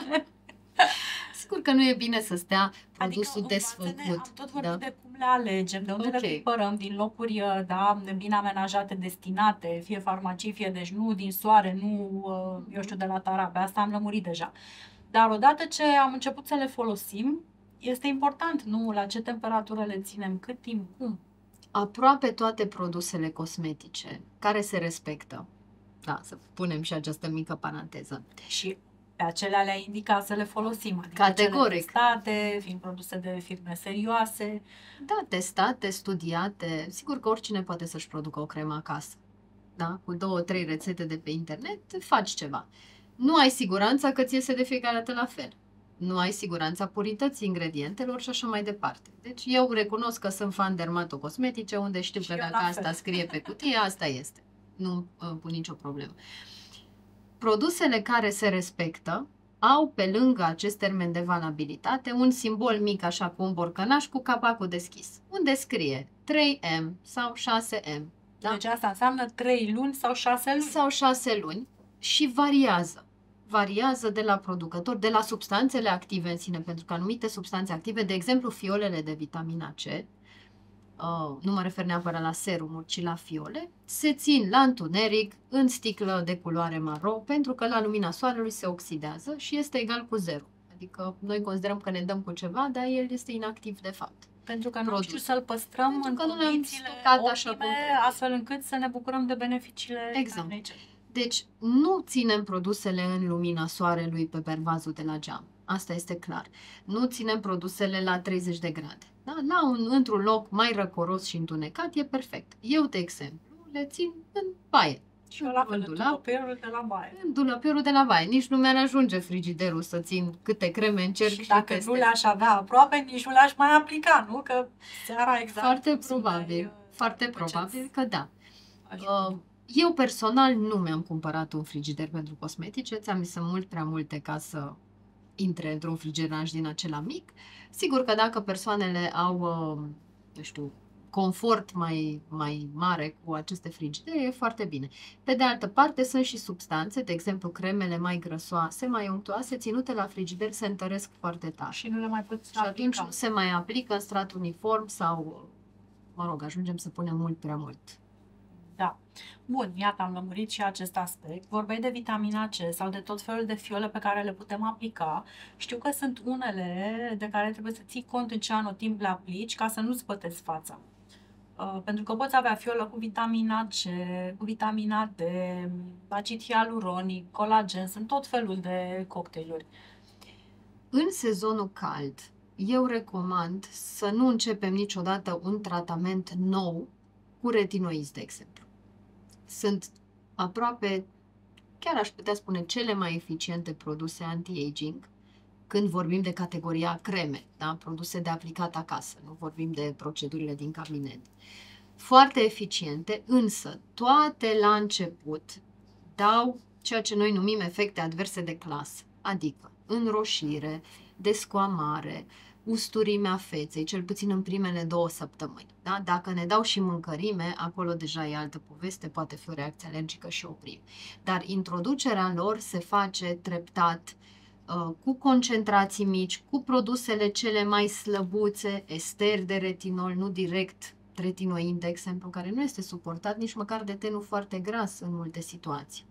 Sigur că nu e bine să stea produsul adică, desfăcut. Am tot vorbit da? de cum le alegem, de unde okay. le cumpărăm, din locuri da, bine amenajate, destinate, fie farmacii, fie deci nu din soare, nu, eu știu, de la tarabe. Asta am lămurit deja. Dar odată ce am început să le folosim, este important, nu? La ce temperatură le ținem, cât timp, cum? Aproape toate produsele cosmetice care se respectă. Da, să punem și această mică paranteză. Și pe acelea le-a indicat să le folosim. Adică categoric. Testate, fiind produse de firme serioase. Da, testate, studiate. Sigur că oricine poate să-și producă o cremă acasă. Da? Cu două, trei rețete de pe internet, faci ceva. Nu ai siguranța că ți iese de fiecare dată la fel. Nu ai siguranța purității ingredientelor și așa mai departe. Deci eu recunosc că sunt fan dermatocosmetice, unde știu și că dacă asta scrie pe cutie, asta este. Nu uh, pun nicio problemă. Produsele care se respectă au pe lângă acest termen de valabilitate un simbol mic așa cu un borcănaș cu capacul deschis, unde scrie trei M sau șase M. Da? Deci asta înseamnă trei luni sau șase luni. Sau șase luni și variază. Variază de la producător, de la substanțele active în sine, pentru că anumite substanțe active, de exemplu fiolele de vitamina C, uh, nu mă refer neapărat la serumuri, ci la fiole, se țin la întuneric, în sticlă de culoare maro, pentru că la lumina soarelui se oxidează și este egal cu zero. Adică noi considerăm că ne dăm cu ceva, dar el este inactiv de fapt. Pentru că nu știu să-l păstrăm pentru în că condițiile optime, așa astfel încât să ne bucurăm de beneficiile exact. Nature. Deci nu ținem produsele în lumina soarelui pe pervazul de la geam. Asta este clar. Nu ținem produsele la treizeci de grade. Da? La un, într-un loc mai răcoros și întunecat e perfect. Eu, de exemplu, le țin în baie. Și la fel, în dulapierul de la baie. În dulapierul de la baie. Nici nu mi-ar ajunge frigiderul să țin câte creme încerc și, și dacă peste. Nu le-aș avea aproape, nici nu le-aș mai aplica, nu? Că seara exact... Foarte probabil. Foarte probabil că da. Uh, Eu personal nu mi-am cumpărat un frigider pentru cosmetice, ți-am zis, sunt mult prea multe ca să intre într-un frigeraj din acela mic. Sigur că dacă persoanele au, nu știu, confort mai, mai mare cu aceste frigidere, e foarte bine. Pe de altă parte, sunt și substanțe, de exemplu, cremele mai grăsoase, mai unctuoase, ținute la frigider, se întăresc foarte tare. Și nu le mai poți Și atunci nu se mai aplică în strat uniform sau, mă rog, ajungem să punem mult prea mult. Da. Bun, iată, am lămurit și acest aspect. Vorbeai de vitamina C sau de tot felul de fiole pe care le putem aplica. Știu că sunt unele de care trebuie să ții cont în ce anotimp le aplici ca să nu-ți pătezi fața. Uh, pentru că poți avea fiolă cu vitamina C, cu vitamina D, acid hialuronic, colagen, sunt tot felul de cocktailuri. În sezonul cald, eu recomand să nu începem niciodată un tratament nou cu retinoizi, de exemplu. Sunt aproape, chiar aș putea spune, cele mai eficiente produse anti-aging când vorbim de categoria creme, da? Produse de aplicat acasă, nu vorbim de procedurile din cabinet. Foarte eficiente, însă toate la început dau ceea ce noi numim efecte adverse de clasă, adică înroșire, descoamare, usturimea feței, cel puțin în primele două săptămâni. Da? Dacă ne dau și mâncărime, acolo deja e altă poveste, poate fi o reacție alergică și oprim. Dar introducerea lor se face treptat, cu concentrații mici, cu produsele cele mai slăbuțe, esteri de retinol, nu direct retinoin, de exemplu, care nu este suportat nici măcar de tenul foarte gras în multe situații.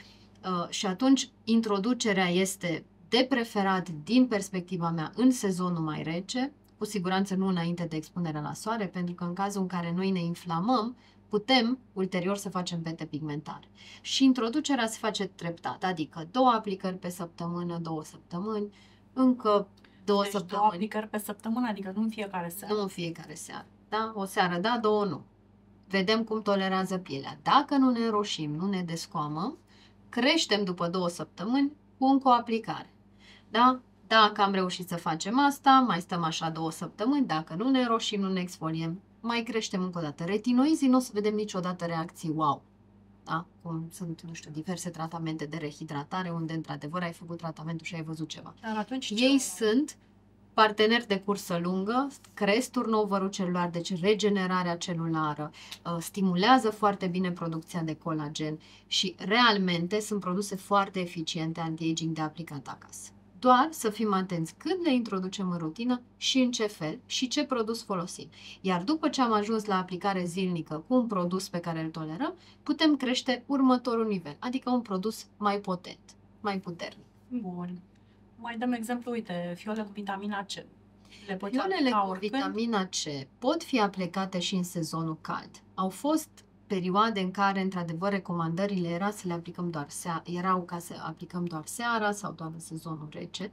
Și atunci introducerea este de preferat din perspectiva mea în sezonul mai rece, cu siguranță nu înainte de expunerea la soare, pentru că în cazul în care noi ne inflamăm, putem ulterior să facem pete pigmentare. Și introducerea se face treptat, adică două aplicări pe săptămână, două săptămâni, încă două deci săptămâni. două aplicări pe săptămână, adică nu în fiecare seară. Nu în fiecare seară. Da? O seară da, două nu. Vedem cum tolerează pielea. Dacă nu ne înroșim, nu ne descoamă, creștem după două săptămâni cu încă o aplicare. Da? Dacă am reușit să facem asta, mai stăm așa două săptămâni, dacă nu ne înroșim, nu ne exfoliem, mai creștem încă o dată. Retinoizii nu o să vedem niciodată reacții wow. Da? Cum sunt, nu știu, diverse tratamente de rehidratare, unde într-adevăr ai făcut tratamentul și ai văzut ceva. Dar atunci Ei ce... sunt parteneri de cursă lungă, cresc turnover-ul celular, deci regenerarea celulară, stimulează foarte bine producția de colagen și realmente sunt produse foarte eficiente anti-aging de aplicat acasă. Doar să fim atenți când le introducem în rutină și în ce fel și ce produs folosim. Iar după ce am ajuns la aplicare zilnică cu un produs pe care îl tolerăm, putem crește următorul nivel, adică un produs mai potent, mai puternic. Bun. Mai dăm exemplu, uite, fiole cu vitamina C. Le poți Fiolele aplica cu oricând? vitamina C pot fi aplicate și în sezonul cald. Au fost perioade în care, într-adevăr, recomandările era să le aplicăm doar seara, erau ca să aplicăm doar seara sau doar în sezonul rece.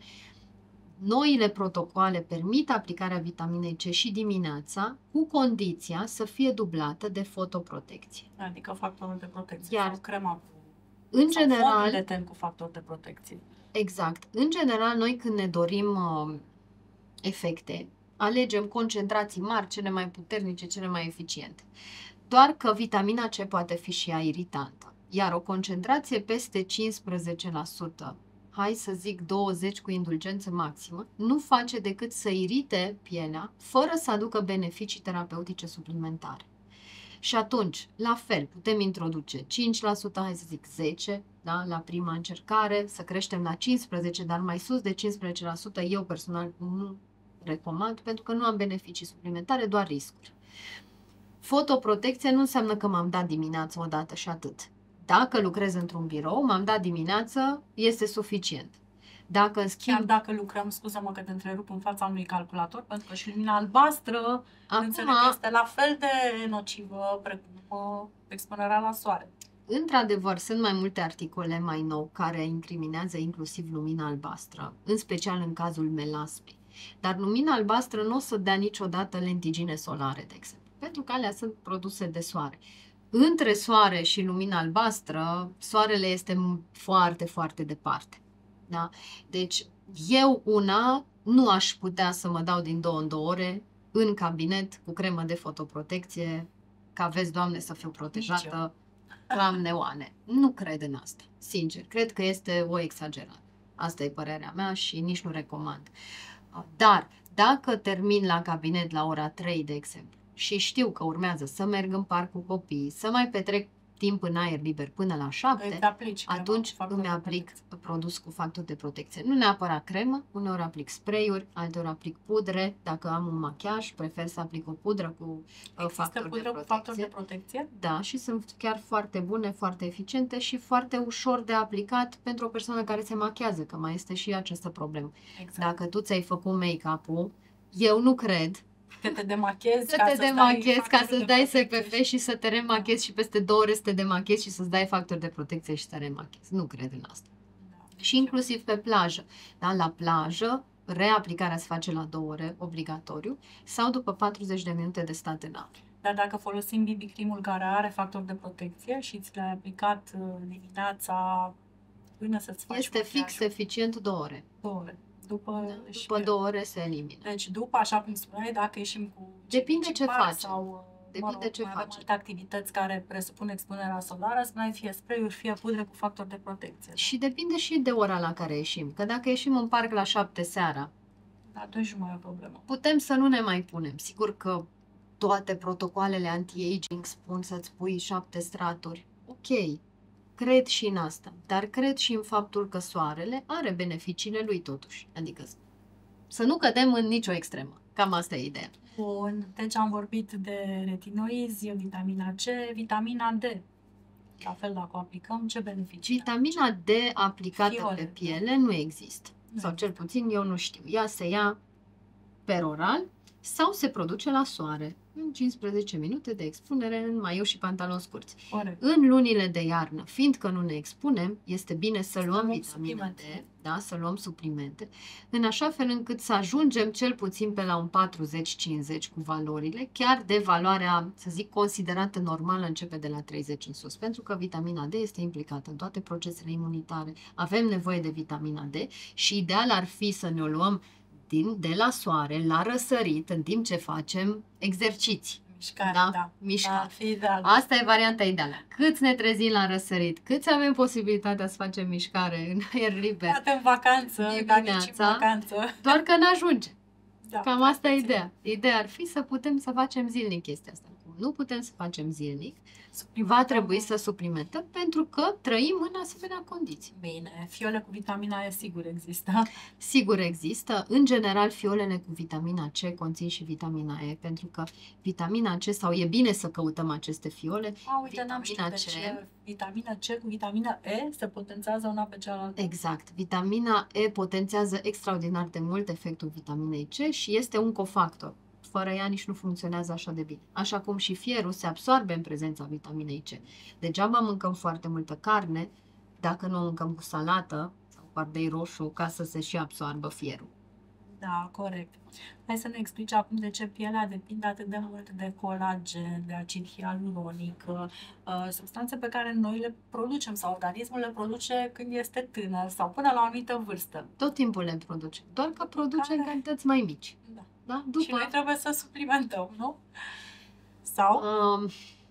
Noile protocoale permit aplicarea vitaminei C și dimineața, cu condiția să fie dublată de fotoprotecție. Adică factorul de protecție. Iar, sau crema cu... în sau general, fondul de ten cu factor de protecție. Exact. În general, noi când ne dorim uh, efecte, alegem concentrații mari, cele mai puternice, cele mai eficiente. Doar că vitamina C poate fi și ea iritantă. Iar o concentrație peste cincisprezece la sută, hai să zic douăzeci cu indulgență maximă, nu face decât să irite pielea, fără să aducă beneficii terapeutice suplimentare. Și atunci, la fel, putem introduce cinci la sută, hai să zic zece la sută, da, la prima încercare, să creștem la cincisprezece la sută, dar mai sus de cincisprezece la sută eu personal nu recomand, pentru că nu am beneficii suplimentare, doar riscuri. Fotoprotecție nu înseamnă că m-am dat dimineața odată și atât. Dacă lucrez într-un birou, m-am dat dimineață, este suficient. Dacă în schimb... Chiar dacă lucrăm, scuză-mă că te întrerup, în fața unui calculator, pentru că și lumina albastră, Acum, înțeleg că este la fel de nocivă precum uh, expunerea la soare. într-adevăr, sunt mai multe articole mai nou care incriminează inclusiv lumina albastră, în special în cazul melasmei. Dar lumina albastră nu o să dea niciodată lentigine solare, de exemplu, pentru că alea sunt produse de soare. Între soare și lumina albastră, soarele este foarte, foarte departe. Da? Deci, eu una nu aș putea să mă dau din două în două ore în cabinet cu cremă de fotoprotecție, ca vezi, Doamne, să fiu protejată, clam neoane. Nu cred în asta, sincer. Cred că este o exagerare. Asta e părerea mea și nici nu recomand. Dar, dacă termin la cabinet la ora trei, de exemplu, și știu că urmează să merg în parc cu copiii, să mai petrec timp în aer liber până la șapte, aplici atunci îmi aplic produs cu factor de protecție. Nu neapărat cremă, uneori aplic spray-uri, alteori aplic pudre. Dacă am un machiaj, prefer să aplic o pudră cu factor de protecție. Cu factor de protecție? Da, și sunt chiar foarte bune, foarte eficiente și foarte ușor de aplicat pentru o persoană care se machează, că mai este și această problemă. Exact. Dacă tu ți-ai făcut make-up-ul, eu nu cred că te demachezi, să te demachezi ca să dai S P F și să te remachezi și peste două ore să te demachezi și să-ți dai factor de protecție și să te remachezi. Nu cred în asta. Da, și inclusiv pe plajă. Da? La plajă, reaplicarea se face la două ore, obligatoriu, sau după patruzeci de minute de stat în apă. Dar dacă folosim B B cream-ul care are factor de protecție și ți l-ai aplicat dimineața până să-ți faci este fix eficient două ore. Două ore. După, da, după două ore se elimină. Deci după, așa cum spuneai, dacă ieșim cu depinde ce faci sau depinde mă rog, ce mai faci. alte activități care presupun expunerea solară, spuneai fie spray-uri, fie pudre cu factor de protecție. Și da? Depinde și de ora la care ieșim. Că dacă ieșim în parc la șapte seara, atunci nu mai e o problemă. Putem să nu ne mai punem. Sigur că toate protocoalele anti-aging spun să-ți pui șapte straturi. Ok. Cred și în asta, dar cred și în faptul că soarele are beneficiile lui totuși. Adică să nu cădem în nicio extremă. Cam asta e ideea. Bun, deci am vorbit de retinoizi, vitamina C, vitamina D. La fel, dacă o aplicăm, ce beneficii? Vitamina D aplicată Fiole. pe piele nu există. Nu sau cel puțin eu nu știu. Ea se ia per oral sau se produce la soare. În cincisprezece minute de expunere în maiu și pantaloni scurți. Corect. În lunile de iarnă, fiindcă nu ne expunem, este bine să luăm luăm vitamina D, suplimente. da, să luăm suplimente, în așa fel încât să ajungem cel puțin pe la un patruzeci cincizeci cu valorile, chiar de valoarea, să zic, considerată normală începe de la treizeci în sus, pentru că vitamina D este implicată în toate procesele imunitare. Avem nevoie de vitamina D și ideal ar fi să ne o luăm din, de la soare, la răsărit, în timp ce facem exerciții. Mișcare, da? da. Mișcare. Da, fi ideal. Asta e varianta ideală. Câți ne trezim la răsărit, câți avem posibilitatea să facem mișcare în aer liber. Poate în vacanță, dimineața, în vacanță. Doar că n-ajunge. Da, Cam asta e ideea. Ideea ar fi să putem să facem zilnic chestia asta. Cum nu putem să facem zilnic, va trebui să suplimentăm pentru că trăim în asemenea condiții. Bine, fiole cu vitamina E sigur există. Sigur există. În general, fiolele cu vitamina C conțin și vitamina E, pentru că vitamina C, sau e bine să căutăm aceste fiole. A, uite, n-am știut. Deci vitamina C cu vitamina E se potențează una pe cealaltă. Exact. Vitamina E potențează extraordinar de mult efectul vitaminei C și este un cofactor. Fără ea nici nu funcționează așa de bine. Așa cum și fierul se absorbe în prezența vitaminei C. Degeaba mâncăm foarte multă carne dacă nu o mâncăm cu salată sau cu ardei roșu ca să se și absoarbă fierul. Da, corect. Hai să ne explici acum de ce pielea depinde atât de mult de colagen, de acid hialuronic, substanțe pe care noi le producem sau organismul le produce când este tânăr sau până la o anumită vârstă. Tot timpul le produce, doar că produce care... în cantități mai mici. Da. Da? După... Și noi trebuie să suplimentăm, nu? Sau? Um,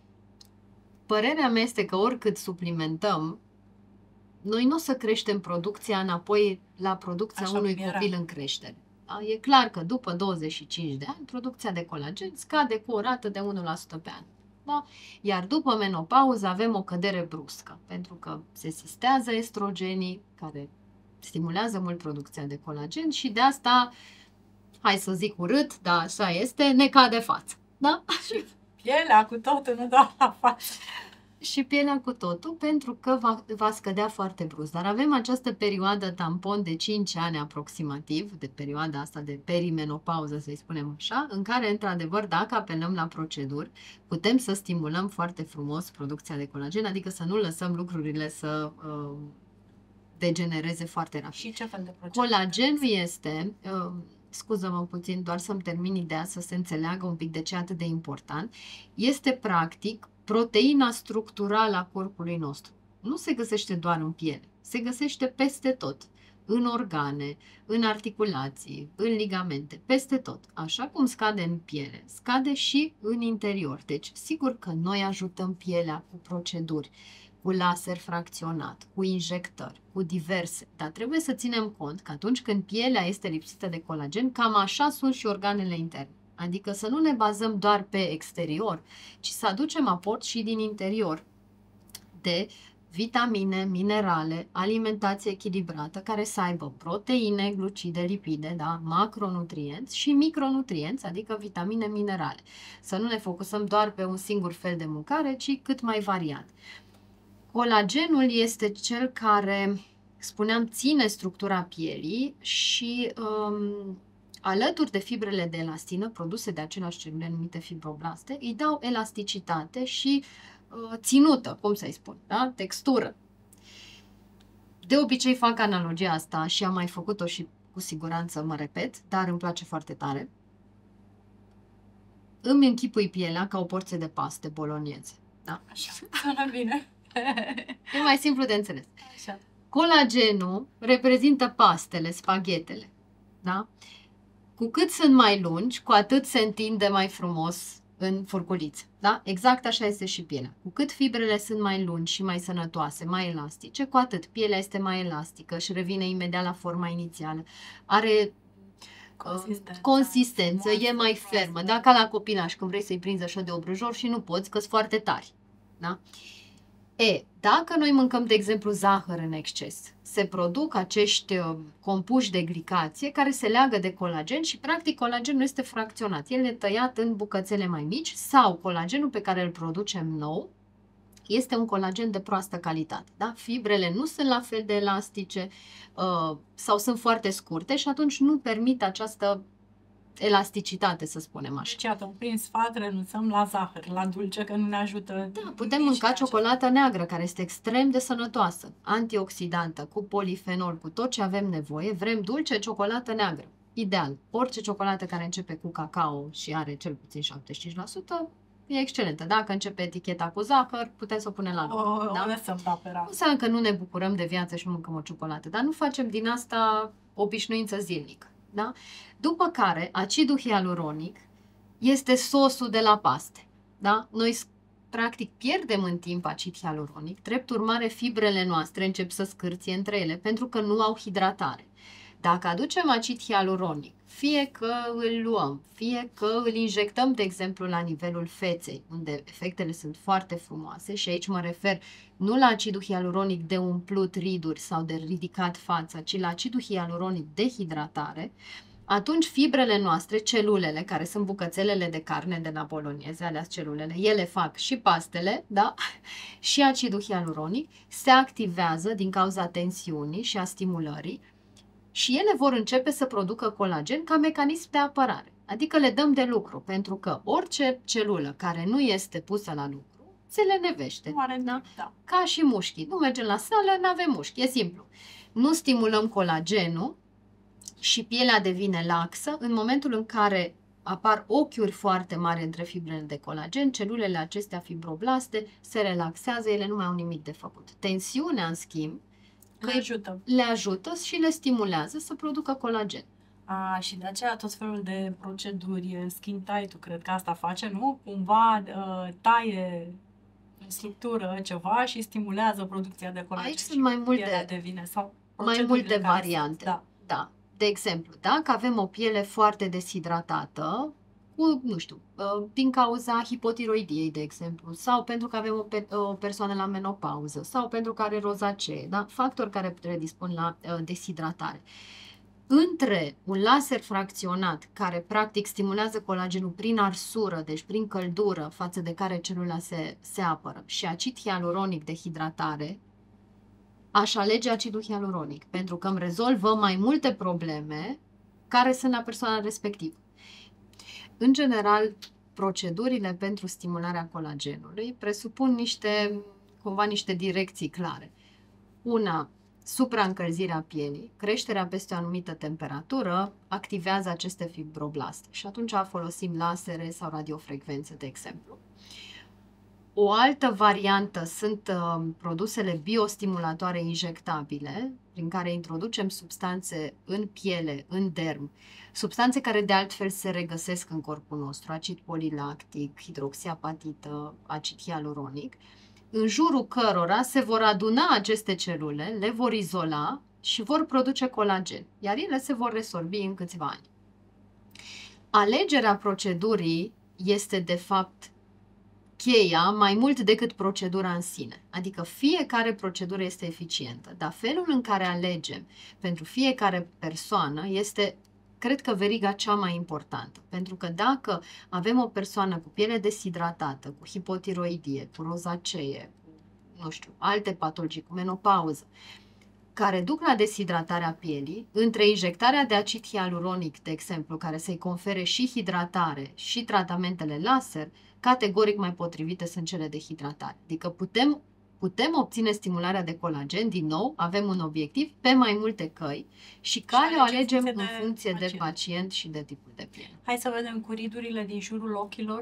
părerea mea este că oricât suplimentăm, noi nu o să creștem producția înapoi la producția Așa unui copil în creștere. Da? E clar că după douăzeci și cinci de ani, producția de colagen scade cu o rată de unu la sută pe an. Da? Iar după menopauză avem o cădere bruscă, pentru că se sistează estrogenii care stimulează mult producția de colagen și de asta, hai să zic urât, dar așa este, ne cade față. Da? Și pielea cu totul, nu doar la față. Și pielea cu totul, pentru că va, va scădea foarte brusc. Dar avem această perioadă tampon de cinci ani aproximativ, de perioada asta de perimenopauză, să-i spunem așa, în care, într-adevăr, dacă apelăm la proceduri, putem să stimulăm foarte frumos producția de colagen, adică să nu lăsăm lucrurile să uh, degenereze foarte rapid. Și ce fel de proceduri? Colagenul este... Uh, scuză-mă puțin, doar să-mi termin ideea, să se înțeleagă un pic de ce e atât de important, este practic proteina structurală a corpului nostru. Nu se găsește doar în piele, se găsește peste tot, în organe, în articulații, în ligamente, peste tot. Așa cum scade în piele, scade și în interior. Deci, sigur că noi ajutăm pielea cu proceduri, cu laser fracționat, cu injectări, cu diverse. Dar trebuie să ținem cont că atunci când pielea este lipsită de colagen, cam așa sunt și organele interne. Adică să nu ne bazăm doar pe exterior, ci să aducem aport și din interior de vitamine, minerale, alimentație echilibrată care să aibă proteine, glucide, lipide, da? Macronutrienți și micronutrienți, adică vitamine, minerale. Să nu ne focusăm doar pe un singur fel de mâncare, ci cât mai variat. Colagenul este cel care, spuneam, ține structura pielii și um, alături de fibrele de elastină produse de aceleași celule numite fibroblaste, îi dau elasticitate și uh, ținută, cum să-i spun, da? Textură. De obicei fac analogia asta și am mai făcut-o și cu siguranță mă repet, dar îmi place foarte tare. Îmi închipui pielea ca o porție de paste bolonieze. Da? Așa, sună bine. E mai simplu de înțeles. Așa. Colagenul reprezintă pastele, spaghetele. Da? Cu cât sunt mai lungi, cu atât se întinde mai frumos în furculiță. Da? Exact așa este și pielea. Cu cât fibrele sunt mai lungi și mai sănătoase, mai elastice, cu atât pielea este mai elastică și revine imediat la forma inițială. Are Consistență, consistență, e mai fermă. Da? Ca la copilaș, când vrei să-i prinzi așa de obrăjor și nu poți, că-s foarte tari. Da? E, dacă noi mâncăm, de exemplu, zahăr în exces, se produc acești uh, compuși de glicație care se leagă de colagen și, practic, colagenul este fracționat. El e tăiat în bucățele mai mici sau colagenul pe care îl producem nou este un colagen de proastă calitate. Da? Fibrele nu sunt la fel de elastice uh, sau sunt foarte scurte și atunci nu permit această elasticitate, să spunem așa. Deci, iată, un prim sfat, renunțăm la zahăr, la dulce, că nu ne ajută. Da, putem mânca ciocolată neagră, care este extrem de sănătoasă, antioxidantă, cu polifenol, cu tot ce avem nevoie. Vrem dulce, ciocolată neagră. Ideal. Orice ciocolată care începe cu cacao și are cel puțin șaptezeci și cinci la sută e excelentă. Dacă începe eticheta cu zahăr, putem să o punem la loc. O, da? o lăsăm, da, pe Nu înseamnă că nu ne bucurăm de viață și nu mâncăm o ciocolată, dar nu facem din asta obișnuință zilnică. Da? După care, acidul hialuronic este sosul de la paste. Da? Noi, practic, pierdem în timp acid hialuronic, drept urmare, fibrele noastre încep să scârție între ele, pentru că nu au hidratare. Dacă aducem acid hialuronic, fie că îl luăm, fie că îl injectăm, de exemplu, la nivelul feței, unde efectele sunt foarte frumoase, și aici mă refer nu la acidul hialuronic de umplut riduri sau de ridicat fața, ci la acidul hialuronic de hidratare, atunci fibrele noastre, celulele, care sunt bucățelele de carne de la bolonieze, alea celulele, ele fac și pastele, da? Și acidul hialuronic se activează din cauza tensiunii și a stimulării și ele vor începe să producă colagen ca mecanism de apărare. Adică le dăm de lucru, pentru că orice celulă care nu este pusă la lucru se lenevește. Da? Da. Ca și mușchii. Nu mergem la sală, nu avem mușchi. E simplu. Nu stimulăm colagenul și pielea devine laxă. În momentul în care apar ochiuri foarte mari între fibrele de colagen, celulele acestea fibroblaste se relaxează, ele nu mai au nimic de făcut. Tensiunea, în schimb, le ajută. le ajută și le stimulează să producă colagen. A, și de aceea tot felul de proceduri, skin tight-ul, cred că asta face, nu? Cumva uh, taie în structură ceva și stimulează producția de colagen. Aici sunt mai multe, devine, sau mai multe variante. Da. Da. De exemplu, dacă avem o piele foarte deshidratată, cu, nu știu, din cauza hipotiroidiei, de exemplu, sau pentru că avem o, pe, o persoană la menopauză, sau pentru că are rozacee, da? Factori care predispun la uh, deshidratare. Între un laser fracționat, care practic stimulează colagenul prin arsură, deci prin căldură, față de care celula se, se apără, și acid hialuronic de hidratare, aș alege acidul hialuronic, pentru că îmi rezolvă mai multe probleme care sunt la persoana respectivă. În general, procedurile pentru stimularea colagenului presupun niște, cumva niște direcții clare. Una, supraîncălzirea pielii, creșterea peste o anumită temperatură activează aceste fibroblaste și atunci folosim lasere sau radiofrecvențe, de exemplu. O altă variantă sunt uh, produsele biostimulatoare injectabile, prin care introducem substanțe în piele, în derm, substanțe care de altfel se regăsesc în corpul nostru, acid polilactic, hidroxiapatită, acid hialuronic, în jurul cărora se vor aduna aceste celule, le vor izola și vor produce colagen, iar ele se vor resorbi în câțiva ani. alegerea procedurii este de fapt cheia mai mult decât procedura în sine. Adică fiecare procedură este eficientă, dar felul în care alegem pentru fiecare persoană este, cred că, veriga cea mai importantă. Pentru că dacă avem o persoană cu piele deshidratată, cu hipotiroidie, cu rozacee, cu, nu știu, alte patologii, cu menopauză, care duc la deshidratarea pielii, între injectarea de acid hialuronic, de exemplu, care să-i confere și hidratare și tratamentele laser, categoric mai potrivite sunt cele de hidratare. Adică putem, putem obține stimularea de colagen, din nou, avem un obiectiv, pe mai multe căi și care o alegem în funcție de pacient și de tipul de piele. Hai să vedem cu ridurile din jurul ochilor.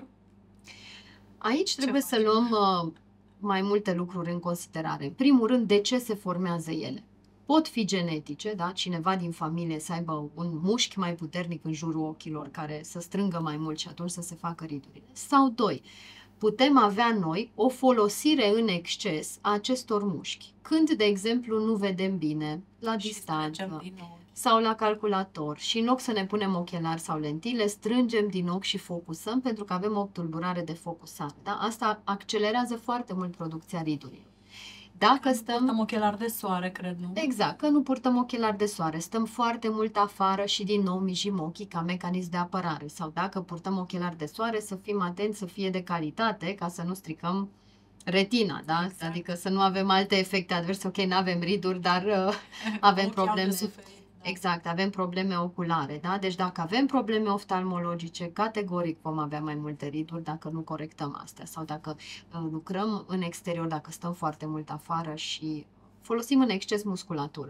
Aici trebuie să luăm uh, mai multe lucruri în considerare. În primul rând, de ce se formează ele? Pot fi genetice, da? Cineva din familie să aibă un mușchi mai puternic în jurul ochilor care să strângă mai mult și atunci să se facă ridurile. Sau doi, putem avea noi o folosire în exces a acestor mușchi. Când, de exemplu, nu vedem bine la distanță sau la calculator și în loc să ne punem ochelari sau lentile, strângem din ochi și focusăm pentru că avem o tulburare de focusare. Da? Asta accelerează foarte mult producția ridurilor. Dacă stăm... purtăm ochelari de soare, cred, nu? Exact, că nu purtăm ochelari de soare, stăm foarte mult afară și din nou mijim ochii ca mecanism de apărare. Sau dacă purtăm ochelari de soare, să fim atenți să fie de calitate ca să nu stricăm retina, da? Exact. Adică să nu avem alte efecte adverse. Ok, nu avem riduri, dar uh, avem probleme. Exact, avem probleme oculare, da? Deci dacă avem probleme oftalmologice, categoric vom avea mai multe riduri dacă nu corectăm astea sau dacă uh, lucrăm în exterior, dacă stăm foarte mult afară și folosim în exces musculatură.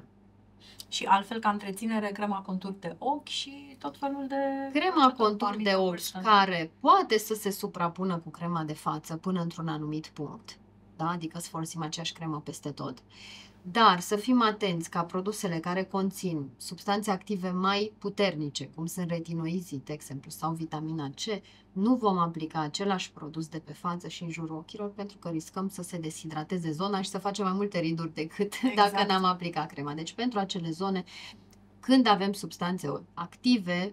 Și altfel ca întreținere, crema contur de ochi și tot felul de... Crema contur de ochi care poate să se suprapună cu crema de față până într-un anumit punct, da? Adică să folosim aceeași cremă peste tot. Dar să fim atenți ca produsele care conțin substanțe active mai puternice, cum sunt retinoizii, de exemplu, sau vitamina C, nu vom aplica același produs de pe față și în jurul ochilor, pentru că riscăm să se deshidrateze zona și să facem mai multe riduri decât exact. Dacă n-am aplicat crema. Deci pentru acele zone, când avem substanțe active,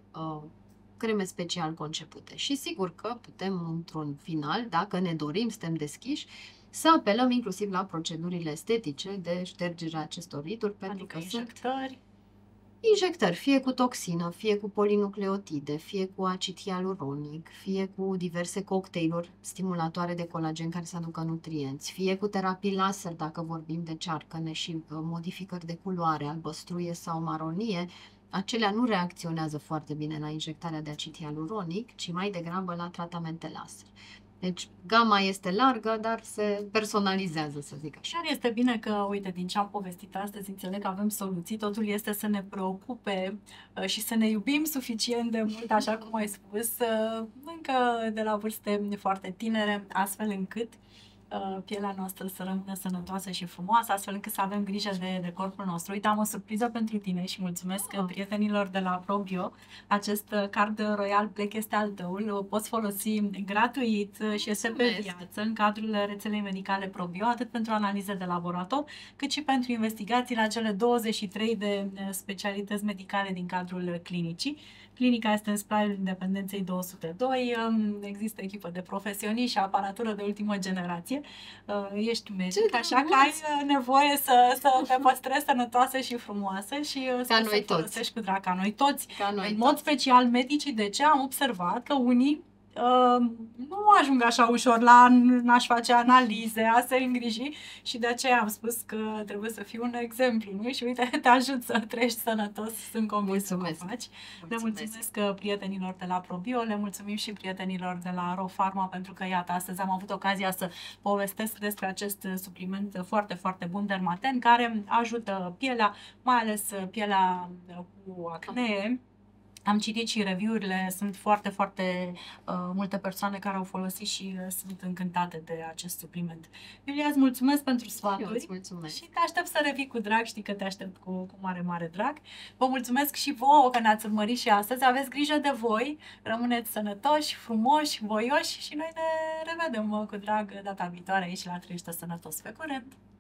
creme special concepute. Și sigur că putem, într-un final, dacă ne dorim, suntem deschiși, să apelăm inclusiv la procedurile estetice de ștergerea acestor riduri, pentru adică că injectări. sunt injectări, fie cu toxină, fie cu polinucleotide, fie cu acid hialuronic, fie cu diverse cocktailuri stimulatoare de colagen care să aducă nutrienți, fie cu terapii laser, dacă vorbim de cearcăne și modificări de culoare, albăstruie sau maronie. Acelea nu reacționează foarte bine la injectarea de acid hialuronic, ci mai degrabă la tratamente laser. Deci gama este largă, dar se personalizează, să zic așa. Chiar este bine că, uite, din ce am povestit astăzi, înțeleg că avem soluții, totul este să ne preocupe și să ne iubim suficient de mult, așa cum ai spus, încă de la vârste foarte tinere, astfel încât pielea noastră să rămână sănătoasă și frumoasă, astfel încât să avem grijă de, de corpul nostru. Uite, am o surpriză pentru tine și mulțumesc oh. prietenilor de la ProBio. Acest card Royal Black este al tău, îl poți folosi gratuit și este pe viață în cadrul rețelei medicale ProBio, atât pentru analize de laborator, cât și pentru investigații la cele douăzeci și trei de specialități medicale din cadrul clinicii. Clinica este în Splaiul Independenței două sute doi, există echipă de profesioniști și aparatură de ultimă generație. Ești medic, așa că ai nevoie să, să te păstrezi sănătoasă și frumoasă și ca să noi te folosești cu drag, ca noi toți. Ca noi în toți. mod special medicii, de ce am observat că unii Uh, nu ajung așa ușor la a-și face analize, a se îngriji și de aceea am spus că trebuie să fii un exemplu, nu? Și uite, te ajut să trăiești sănătos, sunt convins că o faci. Mulțumesc. Le mulțumesc prietenilor de la ProBio, le mulțumim și prietenilor de la RoPharma pentru că, iată, astăzi am avut ocazia să povestesc despre acest supliment foarte, foarte bun Dermaten, care ajută pielea, mai ales pielea cu acne. Am citit și review-urile, sunt foarte, foarte uh, multe persoane care au folosit și uh, sunt încântate de acest supliment. Iulia, îți mulțumesc pentru sfaturi și, mulțumesc. și te aștept să revii cu drag, știi că te aștept cu, cu mare, mare drag. Vă mulțumesc și vouă că ne-ați urmărit și astăzi, aveți grijă de voi, rămâneți sănătoși, frumoși, voioși și noi ne revedem cu drag data viitoare aici la Trăiește Sănătos. Pe curând!